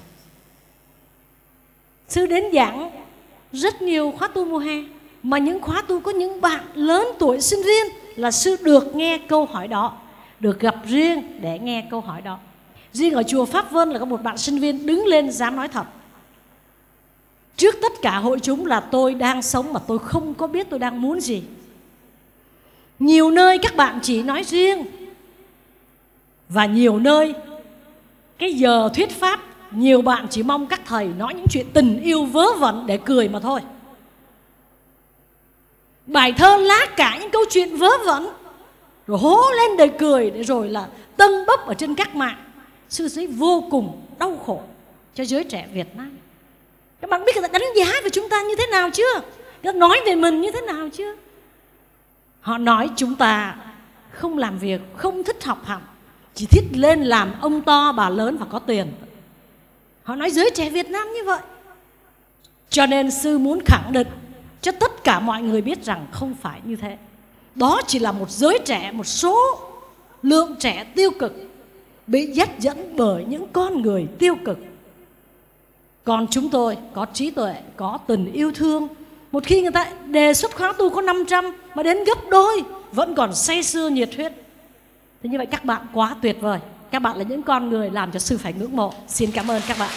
Sư đến giảng rất nhiều khóa tu mùa hè, mà những khóa tu có những bạn lớn tuổi sinh viên là sư được nghe câu hỏi đó, được gặp riêng để nghe câu hỏi đó. Riêng ở chùa Pháp Vân là có một bạn sinh viên đứng lên dám nói thật trước tất cả hội chúng là: tôi đang sống mà tôi không có biết tôi đang muốn gì. Nhiều nơi các bạn chỉ nói riêng, và nhiều nơi cái giờ thuyết pháp nhiều bạn chỉ mong các thầy nói những chuyện tình yêu vớ vẩn để cười mà thôi. Bài thơ lá cả những câu chuyện vớ vẩn, rồi hố lên để cười, để rồi là tâng bốc ở trên các mạng. Sư thấy vô cùng đau khổ cho giới trẻ Việt Nam. Các bạn biết người ta đánh giá về chúng ta như thế nào chưa? Người ta nói về mình như thế nào chưa? Họ nói chúng ta không làm việc, không thích học hành, chỉ thích lên làm ông to bà lớn và có tiền. Họ nói giới trẻ Việt Nam như vậy. Cho nên sư muốn khẳng định cho tất cả mọi người biết rằng không phải như thế. Đó chỉ là một giới trẻ, một số lượng trẻ tiêu cực, bị dắt dẫn bởi những con người tiêu cực. Còn chúng tôi có trí tuệ, có tình yêu thương. Một khi người ta đề xuất khóa tu có năm trăm mà đến gấp đôi, vẫn còn say sưa nhiệt huyết. Thế như vậy các bạn quá tuyệt vời. Các bạn là những con người làm cho sư phải ngưỡng mộ. Xin cảm ơn các bạn.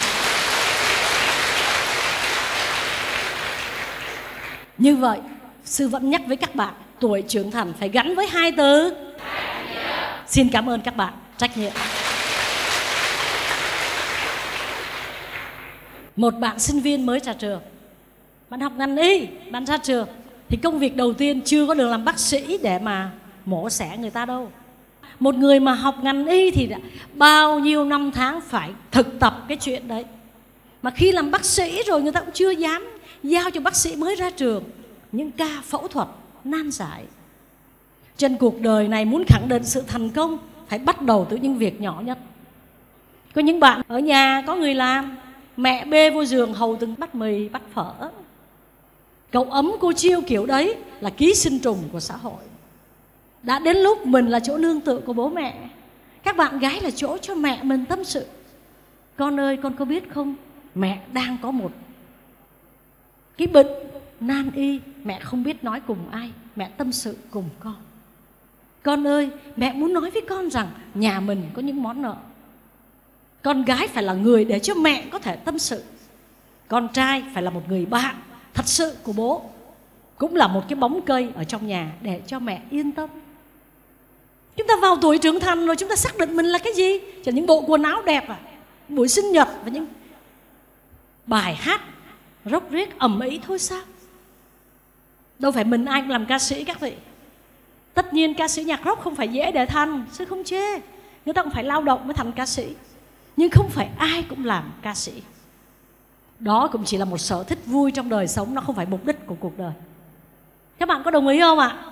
Như vậy, sư vẫn nhắc với các bạn, tuổi trưởng thành phải gắn với hai từ: xin cảm ơn các bạn, trách nhiệm. Một bạn sinh viên mới ra trường, bạn học ngành y, bạn ra trường thì công việc đầu tiên chưa có được làm bác sĩ để mà mổ xẻ người ta đâu. Một người mà học ngành y thì đã bao nhiêu năm tháng phải thực tập cái chuyện đấy. Mà khi làm bác sĩ rồi người ta cũng chưa dám giao cho bác sĩ mới ra trường những ca phẫu thuật nan giải. Trên cuộc đời này muốn khẳng định sự thành công phải bắt đầu từ những việc nhỏ nhất. Có những bạn ở nhà có người làm, mẹ bê vô giường hầu từng bát mì, bát phở. Cậu ấm cô chiêu kiểu đấy là ký sinh trùng của xã hội. Đã đến lúc mình là chỗ nương tựa của bố mẹ, các bạn gái là chỗ cho mẹ mình tâm sự: con ơi, con có biết không, mẹ đang có một cái bệnh nan y, mẹ không biết nói cùng ai, mẹ tâm sự cùng con. Con ơi, mẹ muốn nói với con rằng nhà mình có những món nợ. Con gái phải là người để cho mẹ có thể tâm sự. Con trai phải là một người bạn thật sự của bố, cũng là một cái bóng cây ở trong nhà để cho mẹ yên tâm. Chúng ta vào tuổi trưởng thành rồi, chúng ta xác định mình là cái gì? Chỉ những bộ quần áo đẹp à, buổi sinh nhật và những bài hát rốc rếc ầm ĩ thôi sao? Đâu phải mình ai cũng làm ca sĩ các vị. Tất nhiên ca sĩ nhạc rock không phải dễ để thành, sư không chê. Người ta cũng phải lao động mới thành ca sĩ. Nhưng không phải ai cũng làm ca sĩ. Đó cũng chỉ là một sở thích vui trong đời sống, nó không phải mục đích của cuộc đời. Các bạn có đồng ý không ạ?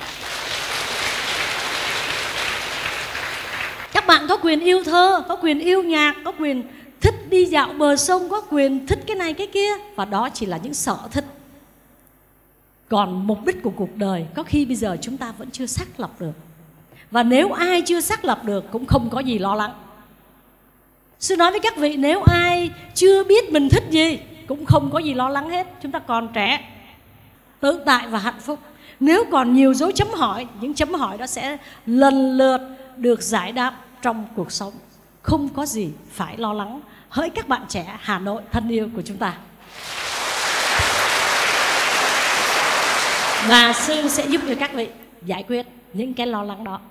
Các bạn có quyền yêu thơ, có quyền yêu nhạc, có quyền thích đi dạo bờ sông, có quyền thích cái này cái kia. Và đó chỉ là những sở thích. Còn mục đích của cuộc đời có khi bây giờ chúng ta vẫn chưa xác lập được. Và nếu ai chưa xác lập được cũng không có gì lo lắng. Sư nói với các vị, nếu ai chưa biết mình thích gì cũng không có gì lo lắng hết. Chúng ta còn trẻ, tự tại và hạnh phúc. Nếu còn nhiều dấu chấm hỏi, những chấm hỏi đó sẽ lần lượt được giải đáp trong cuộc sống. Không có gì phải lo lắng. Hỡi các bạn trẻ Hà Nội thân yêu của chúng ta. Và sư sẽ giúp cho các vị giải quyết những cái lo lắng đó.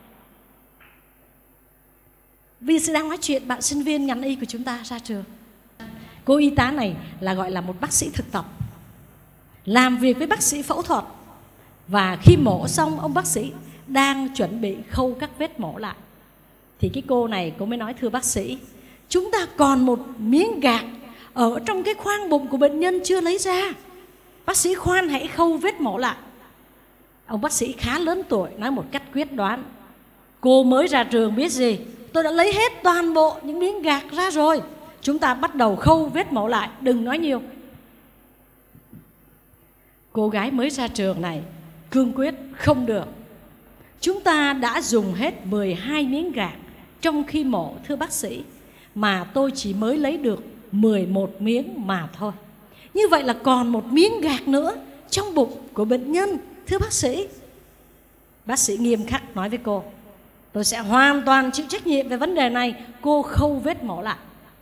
Vì sư đang nói chuyện bạn sinh viên ngành y của chúng ta ra trường. Cô y tá này là gọi là một bác sĩ thực tập, làm việc với bác sĩ phẫu thuật. Và khi mổ xong, ông bác sĩ đang chuẩn bị khâu các vết mổ lại, thì cái cô này cô mới nói: thưa bác sĩ, chúng ta còn một miếng gạc ở trong cái khoang bụng của bệnh nhân chưa lấy ra. Bác sĩ khoan hãy khâu vết mổ lại. Ông bác sĩ khá lớn tuổi nói một cách quyết đoán: cô mới ra trường biết gì, tôi đã lấy hết toàn bộ những miếng gạc ra rồi, chúng ta bắt đầu khâu vết mổ lại, đừng nói nhiều. Cô gái mới ra trường này cương quyết: không được, chúng ta đã dùng hết mười hai miếng gạc trong khi mổ, thưa bác sĩ, mà tôi chỉ mới lấy được mười một miếng mà thôi. Như vậy là còn một miếng gạc nữa trong bụng của bệnh nhân, thưa bác sĩ. Bác sĩ nghiêm khắc nói với cô: tôi sẽ hoàn toàn chịu trách nhiệm về vấn đề này, cô khâu vết mổ lại.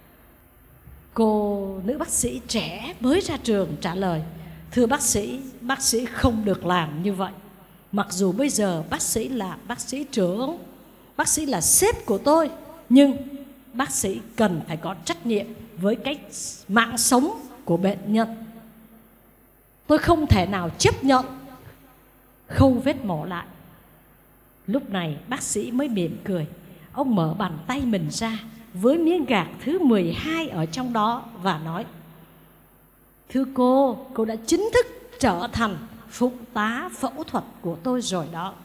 Cô nữ bác sĩ trẻ mới ra trường trả lời: thưa bác sĩ, bác sĩ không được làm như vậy. Mặc dù bây giờ bác sĩ là bác sĩ trưởng, bác sĩ là sếp của tôi, nhưng bác sĩ cần phải có trách nhiệm với cái mạng sống của bệnh nhân. Tôi không thể nào chấp nhận khâu vết mổ lại. Lúc này bác sĩ mới mỉm cười. Ông mở bàn tay mình ra với miếng gạc thứ mười hai ở trong đó và nói: thưa cô, cô đã chính thức trở thành phụ tá phẫu thuật của tôi rồi đó.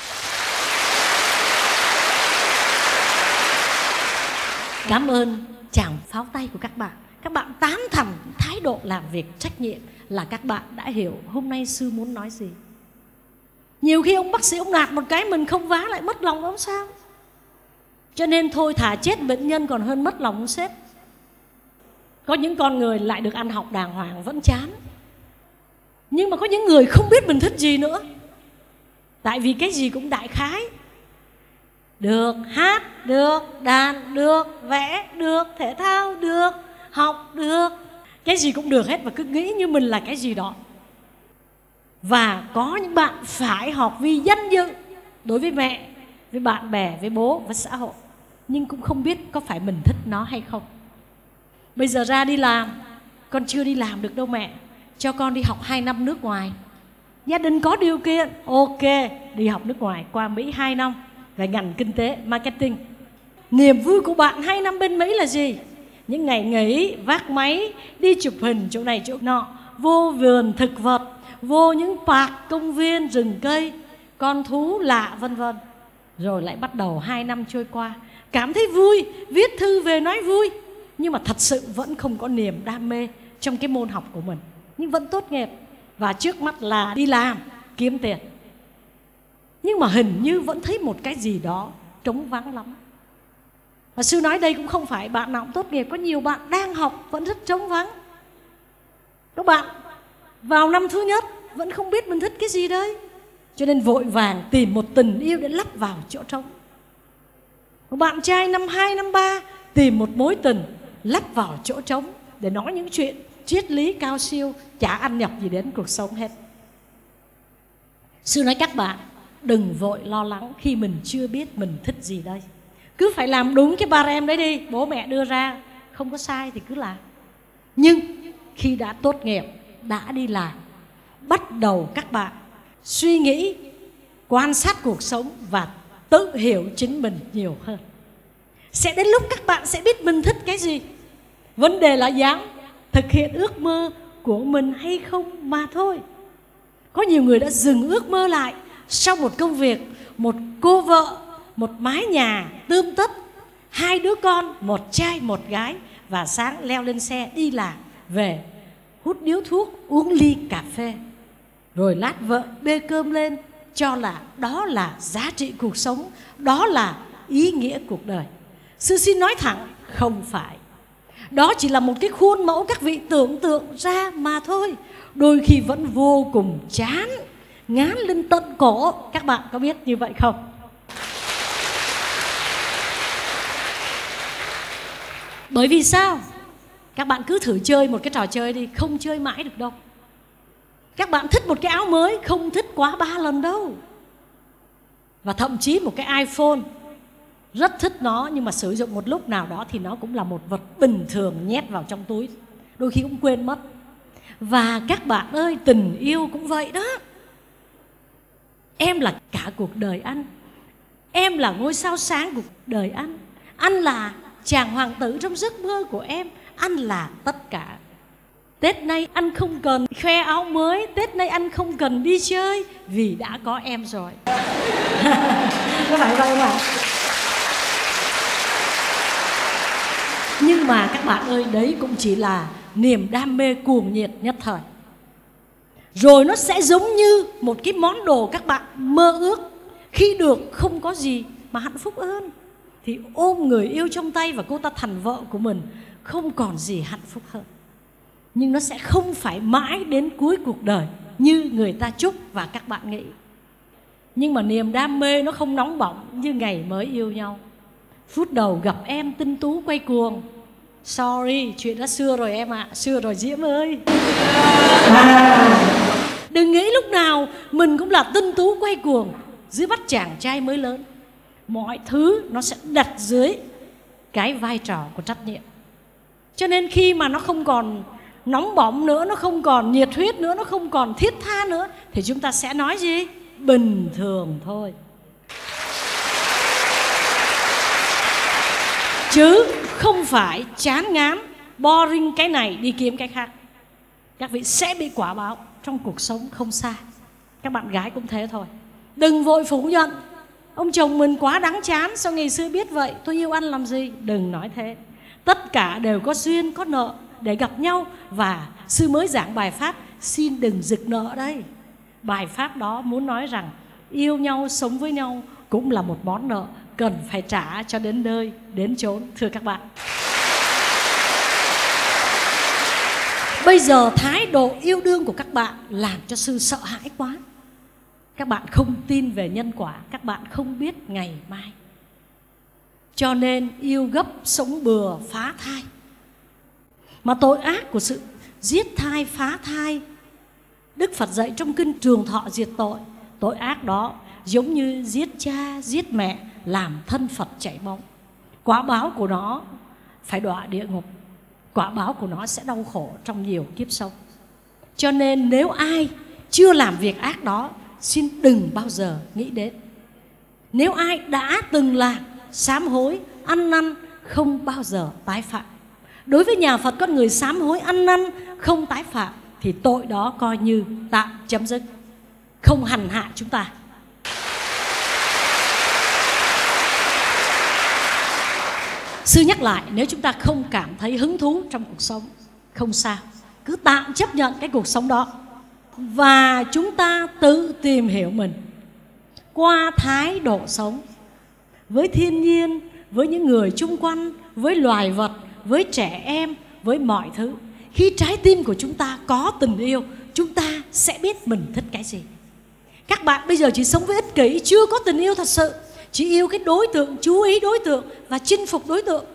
Cảm ơn tràng pháo tay của các bạn. Các bạn tán thành thái độ làm việc trách nhiệm là các bạn đã hiểu hôm nay sư muốn nói gì. Nhiều khi ông bác sĩ ông nạt một cái mình không vá lại mất lòng ông sao? Cho nên thôi thà chết bệnh nhân còn hơn mất lòng ông sếp. Có những con người lại được ăn học đàng hoàng vẫn chán. Nhưng mà có những người không biết mình thích gì nữa. Tại vì cái gì cũng đại khái. Được hát, được đàn, được vẽ, được thể thao, được học, được. Cái gì cũng được hết và cứ nghĩ như mình là cái gì đó. Và có những bạn phải học vì danh dự đối với mẹ, với bạn bè, với bố, với xã hội, nhưng cũng không biết có phải mình thích nó hay không. Bây giờ ra đi làm, con chưa đi làm được đâu mẹ, cho con đi học hai năm nước ngoài. Gia đình có điều kiện, ok, đi học nước ngoài qua Mỹ hai năm về ngành kinh tế, marketing. Niềm vui của bạn hai năm bên Mỹ là gì? Những ngày nghỉ, vác máy, đi chụp hình chỗ này chỗ nọ, vô vườn thực vật, vô những park, công viên, rừng cây, con thú lạ vân vân. Rồi lại bắt đầu hai năm trôi qua, cảm thấy vui, viết thư về nói vui, nhưng mà thật sự vẫn không có niềm đam mê trong cái môn học của mình. Nhưng vẫn tốt nghiệp và trước mắt là đi làm, kiếm tiền. Nhưng mà hình như vẫn thấy một cái gì đó trống vắng lắm. Và sư nói đây cũng không phải bạn nào cũng tốt nghiệp, có nhiều bạn đang học vẫn rất trống vắng. Các bạn vào năm thứ nhất vẫn không biết mình thích cái gì đấy, cho nên vội vàng tìm một tình yêu để lắp vào chỗ trống. Một bạn trai năm hai, năm ba tìm một mối tình lắp vào chỗ trống để nói những chuyện triết lý cao siêu, chả ăn nhập gì đến cuộc sống hết. Sư nói các bạn đừng vội lo lắng khi mình chưa biết mình thích gì đây. Cứ phải làm đúng cái barem đấy đi, bố mẹ đưa ra, không có sai thì cứ làm. Nhưng khi đã tốt nghiệp, đã đi làm, bắt đầu các bạn suy nghĩ, quan sát cuộc sống và tự hiểu chính mình nhiều hơn. Sẽ đến lúc các bạn sẽ biết mình thích cái gì. Vấn đề là dám thực hiện ước mơ của mình hay không mà thôi. Có nhiều người đã dừng ước mơ lại sau một công việc, một cô vợ, một mái nhà tươm tất, hai đứa con, một trai một gái, và sáng leo lên xe đi làm, về hút điếu thuốc, uống ly cà phê, rồi lát vợ bê cơm lên, cho là đó là giá trị cuộc sống, đó là ý nghĩa cuộc đời. Sư xin nói thẳng, không phải. Đó chỉ là một cái khuôn mẫu các vị tưởng tượng ra mà thôi. Đôi khi vẫn vô cùng chán, ngán lên tận cổ. Các bạn có biết như vậy không? Bởi vì sao? Các bạn cứ thử chơi một cái trò chơi đi, không chơi mãi được đâu. Các bạn thích một cái áo mới, không thích quá ba lần đâu. Và thậm chí một cái iPhone, rất thích nó, nhưng mà sử dụng một lúc nào đó thì nó cũng là một vật bình thường nhét vào trong túi, đôi khi cũng quên mất. Và các bạn ơi, tình yêu cũng vậy đó. Em là cả cuộc đời anh, em là ngôi sao sáng cuộc đời anh, anh là chàng hoàng tử trong giấc mơ của em, anh là tất cả. Tết nay anh không cần khoe áo mới, Tết nay anh không cần đi chơi vì đã có em rồi. Có phải vậy không ạ? Nhưng mà các bạn ơi, đấy cũng chỉ là niềm đam mê cuồng nhiệt nhất thời. Rồi nó sẽ giống như một cái món đồ các bạn mơ ước, khi được không có gì mà hạnh phúc hơn thì ôm người yêu trong tay và cô ta thành vợ của mình, không còn gì hạnh phúc hơn. Nhưng nó sẽ không phải mãi đến cuối cuộc đời như người ta chúc và các bạn nghĩ. Nhưng mà niềm đam mê nó không nóng bỏng như ngày mới yêu nhau. Phút đầu gặp em tinh tú quay cuồng. Sorry, chuyện đã xưa rồi em ạ, à. Xưa rồi Diễm ơi. À, đừng nghĩ lúc nào mình cũng là tinh tú quay cuồng dưới mắt chàng trai mới lớn. Mọi thứ nó sẽ đặt dưới cái vai trò của trách nhiệm. Cho nên khi mà nó không còn nóng bỏng nữa, nó không còn nhiệt huyết nữa, nó không còn thiết tha nữa, thì chúng ta sẽ nói gì? Bình thường thôi. Chứ không phải chán ngán, boring cái này đi kiếm cái khác. Các vị sẽ bị quả báo trong cuộc sống không xa. Các bạn gái cũng thế thôi. Đừng vội phủ nhận ông chồng mình quá đáng chán, sao ngày xưa biết vậy, tôi yêu anh làm gì. Đừng nói thế. Tất cả đều có duyên, có nợ để gặp nhau. Và sư mới giảng bài pháp xin đừng rực nợ đây. Bài pháp đó muốn nói rằng yêu nhau, sống với nhau cũng là một món nợ cần phải trả cho đến nơi, đến chốn. Thưa các bạn, bây giờ thái độ yêu đương của các bạn làm cho sư sợ hãi quá. Các bạn không tin về nhân quả, các bạn không biết ngày mai. Cho nên yêu gấp, sống bừa, phá thai. Mà tội ác của sự giết thai, phá thai, Đức Phật dạy trong kinh Trường Thọ Diệt Tội, tội ác đó giống như giết cha, giết mẹ, làm thân Phật chảy máu. Quả báo của nó phải đọa địa ngục. Quả báo của nó sẽ đau khổ trong nhiều kiếp sau. Cho nên nếu ai chưa làm việc ác đó, xin đừng bao giờ nghĩ đến. Nếu ai đã từng làm, sám hối, ăn năn, không bao giờ tái phạm. Đối với nhà Phật, con người sám hối, ăn năn, không tái phạm thì tội đó coi như tạm chấm dứt, không hành hạ chúng ta. Sư nhắc lại, nếu chúng ta không cảm thấy hứng thú trong cuộc sống, không sao, cứ tạm chấp nhận cái cuộc sống đó. Và chúng ta tự tìm hiểu mình qua thái độ sống với thiên nhiên, với những người chung quanh, với loài vật, với trẻ em, với mọi thứ. Khi trái tim của chúng ta có tình yêu, chúng ta sẽ biết mình thích cái gì. Các bạn bây giờ chỉ sống với ích kỷ, chưa có tình yêu thật sự, chỉ yêu cái đối tượng, chú ý đối tượng và chinh phục đối tượng.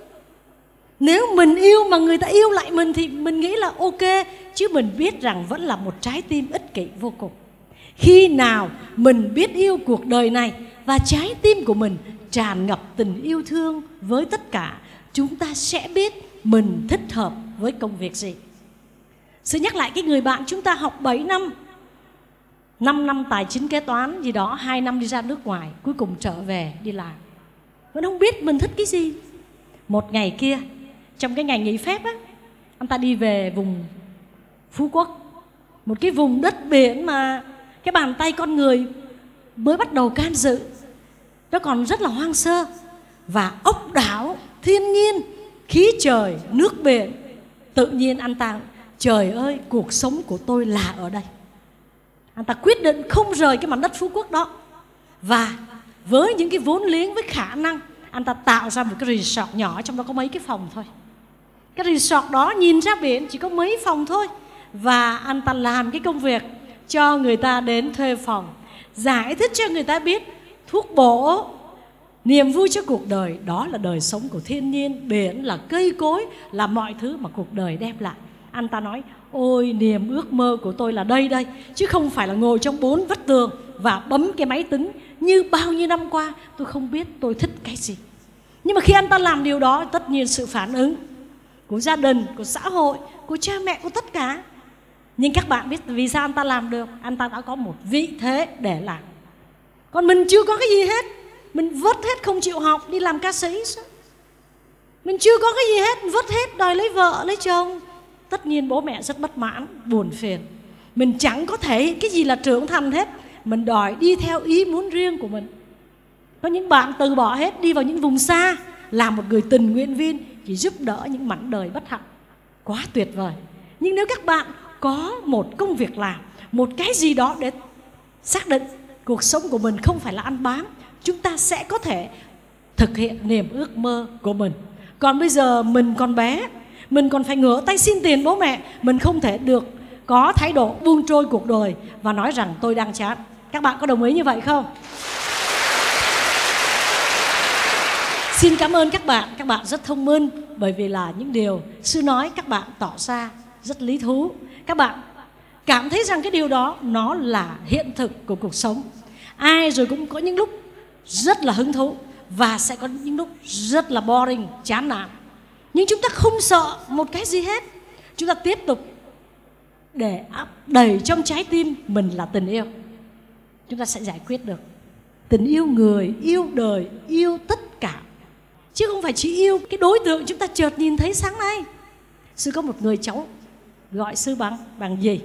Nếu mình yêu mà người ta yêu lại mình thì mình nghĩ là ok, chứ mình biết rằng vẫn là một trái tim ích kỷ vô cùng. Khi nào mình biết yêu cuộc đời này và trái tim của mình tràn ngập tình yêu thương với tất cả, chúng ta sẽ biết mình thích hợp với công việc gì. Sư nhắc lại cái người bạn chúng ta học bảy năm, năm năm tài chính kế toán gì đó, hai năm đi ra nước ngoài, cuối cùng trở về đi làm, vẫn không biết mình thích cái gì. Một ngày kia, trong cái ngày nghỉ phép á, anh ta đi về vùng Phú Quốc, một cái vùng đất biển mà cái bàn tay con người mới bắt đầu can dự, nó còn rất là hoang sơ. Và ốc đảo, thiên nhiên, khí trời, nước biển. Tự nhiên anh ta, trời ơi, cuộc sống của tôi là ở đây. Anh ta quyết định không rời cái mảnh đất Phú Quốc đó. Và với những cái vốn liếng, với khả năng, anh ta tạo ra một cái resort nhỏ, trong đó có mấy cái phòng thôi. Cái resort đó nhìn ra biển chỉ có mấy phòng thôi. Và anh ta làm cái công việc cho người ta đến thuê phòng, giải thích cho người ta biết thuốc bổ, niềm vui cho cuộc đời, đó là đời sống của thiên nhiên, biển là cây cối, là mọi thứ mà cuộc đời đem lại. Anh ta nói, ôi niềm ước mơ của tôi là đây đây, chứ không phải là ngồi trong bốn vách tường và bấm cái máy tính như bao nhiêu năm qua. Tôi không biết tôi thích cái gì. Nhưng mà khi anh ta làm điều đó, tất nhiên sự phản ứng của gia đình, của xã hội, của cha mẹ, của tất cả. Nhưng các bạn biết vì sao anh ta làm được? Anh ta đã có một vị thế để làm. Còn mình chưa có cái gì hết, mình vứt hết, không chịu học, đi làm ca sĩ sao? Mình chưa có cái gì hết, vứt hết, đòi lấy vợ, lấy chồng, tất nhiên bố mẹ rất bất mãn, buồn phiền. Mình chẳng có thể cái gì là trưởng thành hết, mình đòi đi theo ý muốn riêng của mình. Có những bạn từ bỏ hết, đi vào những vùng xa, làm một người tình nguyện viên, chỉ giúp đỡ những mảnh đời bất hạnh. Quá tuyệt vời. Nhưng nếu các bạn có một công việc làm, một cái gì đó để xác định cuộc sống của mình không phải là ăn bám, chúng ta sẽ có thể thực hiện niềm ước mơ của mình. Còn bây giờ mình còn bé, mình còn phải ngửa tay xin tiền bố mẹ, mình không thể được có thái độ buông trôi cuộc đời và nói rằng tôi đang chán. Các bạn có đồng ý như vậy không? Xin cảm ơn các bạn, các bạn rất thông minh, bởi vì là những điều sư nói các bạn tỏ ra rất lý thú. Các bạn cảm thấy rằng cái điều đó nó là hiện thực của cuộc sống. Ai rồi cũng có những lúc rất là hứng thú và sẽ có những lúc rất là boring, chán nản. Nhưng chúng ta không sợ một cái gì hết. Chúng ta tiếp tục để áp đầy trong trái tim mình là tình yêu. Chúng ta sẽ giải quyết được. Tình yêu người, yêu đời, yêu tất cả. Chứ không phải chỉ yêu cái đối tượng chúng ta chợt nhìn thấy sáng nay. Sư có một người cháu gọi sư bằng bằng gì?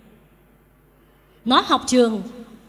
Nó học trường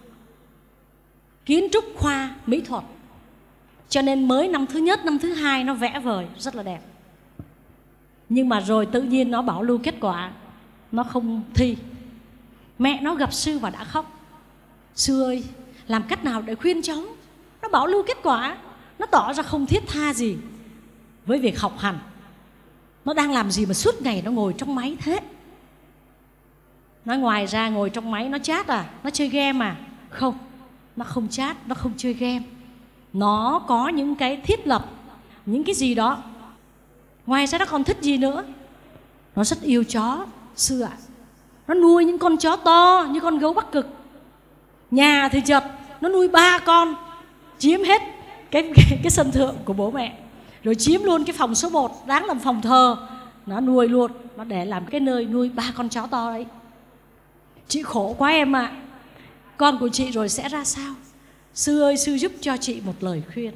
kiến trúc khoa mỹ thuật, cho nên mới năm thứ nhất, năm thứ hai nó vẽ vời rất là đẹp. Nhưng mà rồi tự nhiên nó bảo lưu kết quả, nó không thi. Mẹ nó gặp sư và đã khóc. Sư ơi, làm cách nào để khuyên cháu? Nó bảo lưu kết quả, nó tỏ ra không thiết tha gì với việc học hành. Nó đang làm gì mà suốt ngày nó ngồi trong máy thế? Nói ngoài ra ngồi trong máy nó chat à? Nó chơi game à? Không, nó không chat, nó không chơi game. Nó có những cái thiết lập, những cái gì đó. Ngoài ra nó còn thích gì nữa? Nó rất yêu chó, sư ạ. Nó nuôi những con chó to như con gấu Bắc Cực. Nhà thì chật, nó nuôi ba con, chiếm hết cái, cái, cái sân thượng của bố mẹ. Rồi chiếm luôn cái phòng số một, đáng làm phòng thờ. Nó nuôi luôn, nó để làm cái nơi nuôi ba con chó to đấy. Chị khổ quá em ạ. À. Con của chị rồi sẽ ra sao? Sư ơi, sư giúp cho chị một lời khuyên.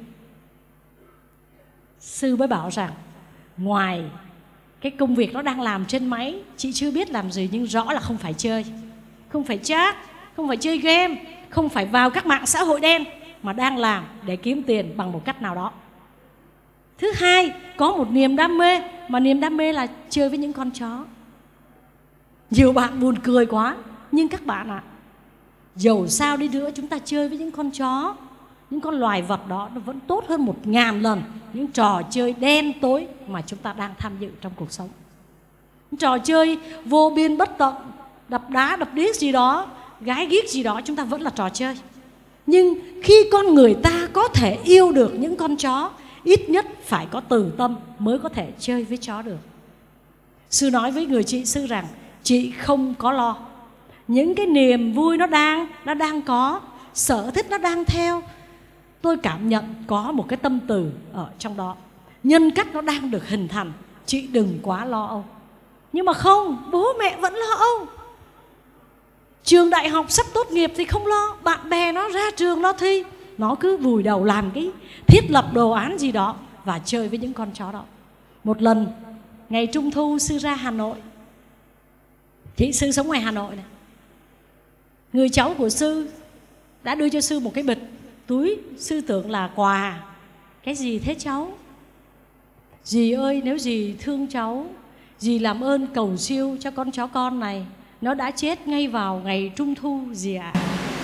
Sư mới bảo rằng ngoài cái công việc nó đang làm trên máy, chị chưa biết làm gì, nhưng rõ là không phải chơi, không phải chat, không phải chơi game, không phải vào các mạng xã hội đen, mà đang làm để kiếm tiền bằng một cách nào đó. Thứ hai, có một niềm đam mê, mà niềm đam mê là chơi với những con chó. Nhiều bạn buồn cười quá, nhưng các bạn ạ, à, dầu sao đi nữa chúng ta chơi với những con chó, những con loài vật đó, nó vẫn tốt hơn một ngàn lần những trò chơi đen tối mà chúng ta đang tham dự trong cuộc sống. Những trò chơi vô biên bất tận, đập đá, đập điếc gì đó, gái ghiếc gì đó, chúng ta vẫn là trò chơi. Nhưng khi con người ta có thể yêu được những con chó, ít nhất phải có từ tâm mới có thể chơi với chó được. Sư nói với người chị sư rằng chị không có lo. Những cái niềm vui nó đang, nó đang có, sở thích nó đang theo. Tôi cảm nhận có một cái tâm từ ở trong đó. Nhân cách nó đang được hình thành. Chị đừng quá lo âu. Nhưng mà không, bố mẹ vẫn lo âu. Trường đại học sắp tốt nghiệp thì không lo. Bạn bè nó ra trường nó thi, nó cứ vùi đầu làm cái thiết lập đồ án gì đó và chơi với những con chó đó. Một lần ngày Trung thu sư ra Hà Nội. Chị sư sống ngoài Hà Nội này. Người cháu của sư đã đưa cho sư một cái bịch túi, sư tưởng là quà. Cái gì thế cháu? Dì ơi, nếu dì thương cháu, dì làm ơn cầu siêu cho con chó con này. Nó đã chết ngay vào ngày Trung thu dì ạ. À.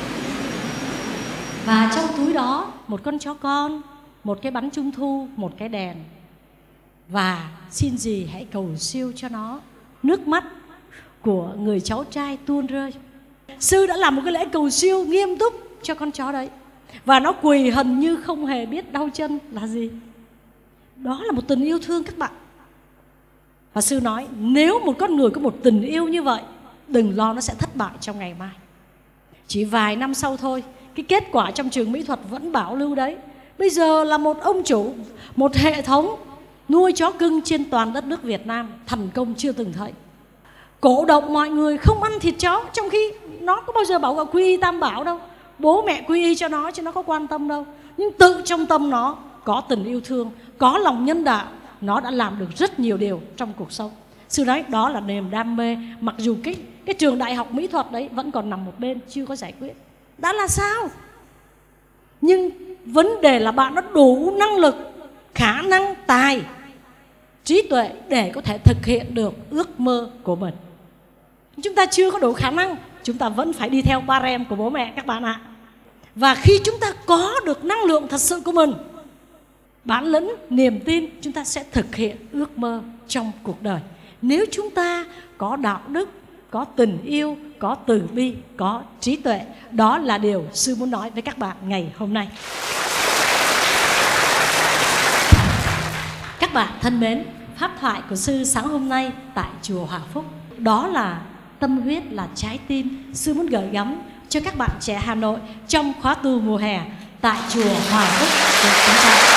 Và trong túi đó một con chó con, một cái bánh Trung thu, một cái đèn. Và xin dì hãy cầu siêu cho nó. Nước mắt của người cháu trai tuôn rơi. Sư đã làm một cái lễ cầu siêu nghiêm túc cho con chó đấy. Và nó quỳ hình như không hề biết đau chân là gì. Đó là một tình yêu thương các bạn. Và sư nói nếu một con người có một tình yêu như vậy, đừng lo nó sẽ thất bại trong ngày mai. Chỉ vài năm sau thôi, cái kết quả trong trường mỹ thuật vẫn bảo lưu đấy. Bây giờ là một ông chủ, một hệ thống nuôi chó cưng trên toàn đất nước Việt Nam, thành công chưa từng thấy. Cổ động mọi người không ăn thịt chó, trong khi nó có bao giờ bảo gọi quy y tam bảo đâu. Bố mẹ quy y cho nó chứ nó có quan tâm đâu. Nhưng tự trong tâm nó có tình yêu thương, có lòng nhân đạo, nó đã làm được rất nhiều điều trong cuộc sống. Sư nói đó là niềm đam mê. Mặc dù cái, cái trường đại học mỹ thuật đấy vẫn còn nằm một bên, chưa có giải quyết. Đã là sao? Nhưng vấn đề là bạn đã đủ năng lực, khả năng, tài, trí tuệ để có thể thực hiện được ước mơ của mình. Chúng ta chưa có đủ khả năng, chúng ta vẫn phải đi theo ba rem của bố mẹ các bạn ạ. Và khi chúng ta có được năng lượng thật sự của mình, bản lĩnh, niềm tin, chúng ta sẽ thực hiện ước mơ trong cuộc đời. Nếu chúng ta có đạo đức, có tình yêu, có từ bi, có trí tuệ. Đó là điều sư muốn nói với các bạn ngày hôm nay. Các bạn thân mến, pháp thoại của sư sáng hôm nay tại chùa Hòa Phúc, đó là tâm huyết, là trái tim sư muốn gửi gắm cho các bạn trẻ Hà Nội trong khóa tu mùa hè tại chùa Hòa Phúc của chúng ta.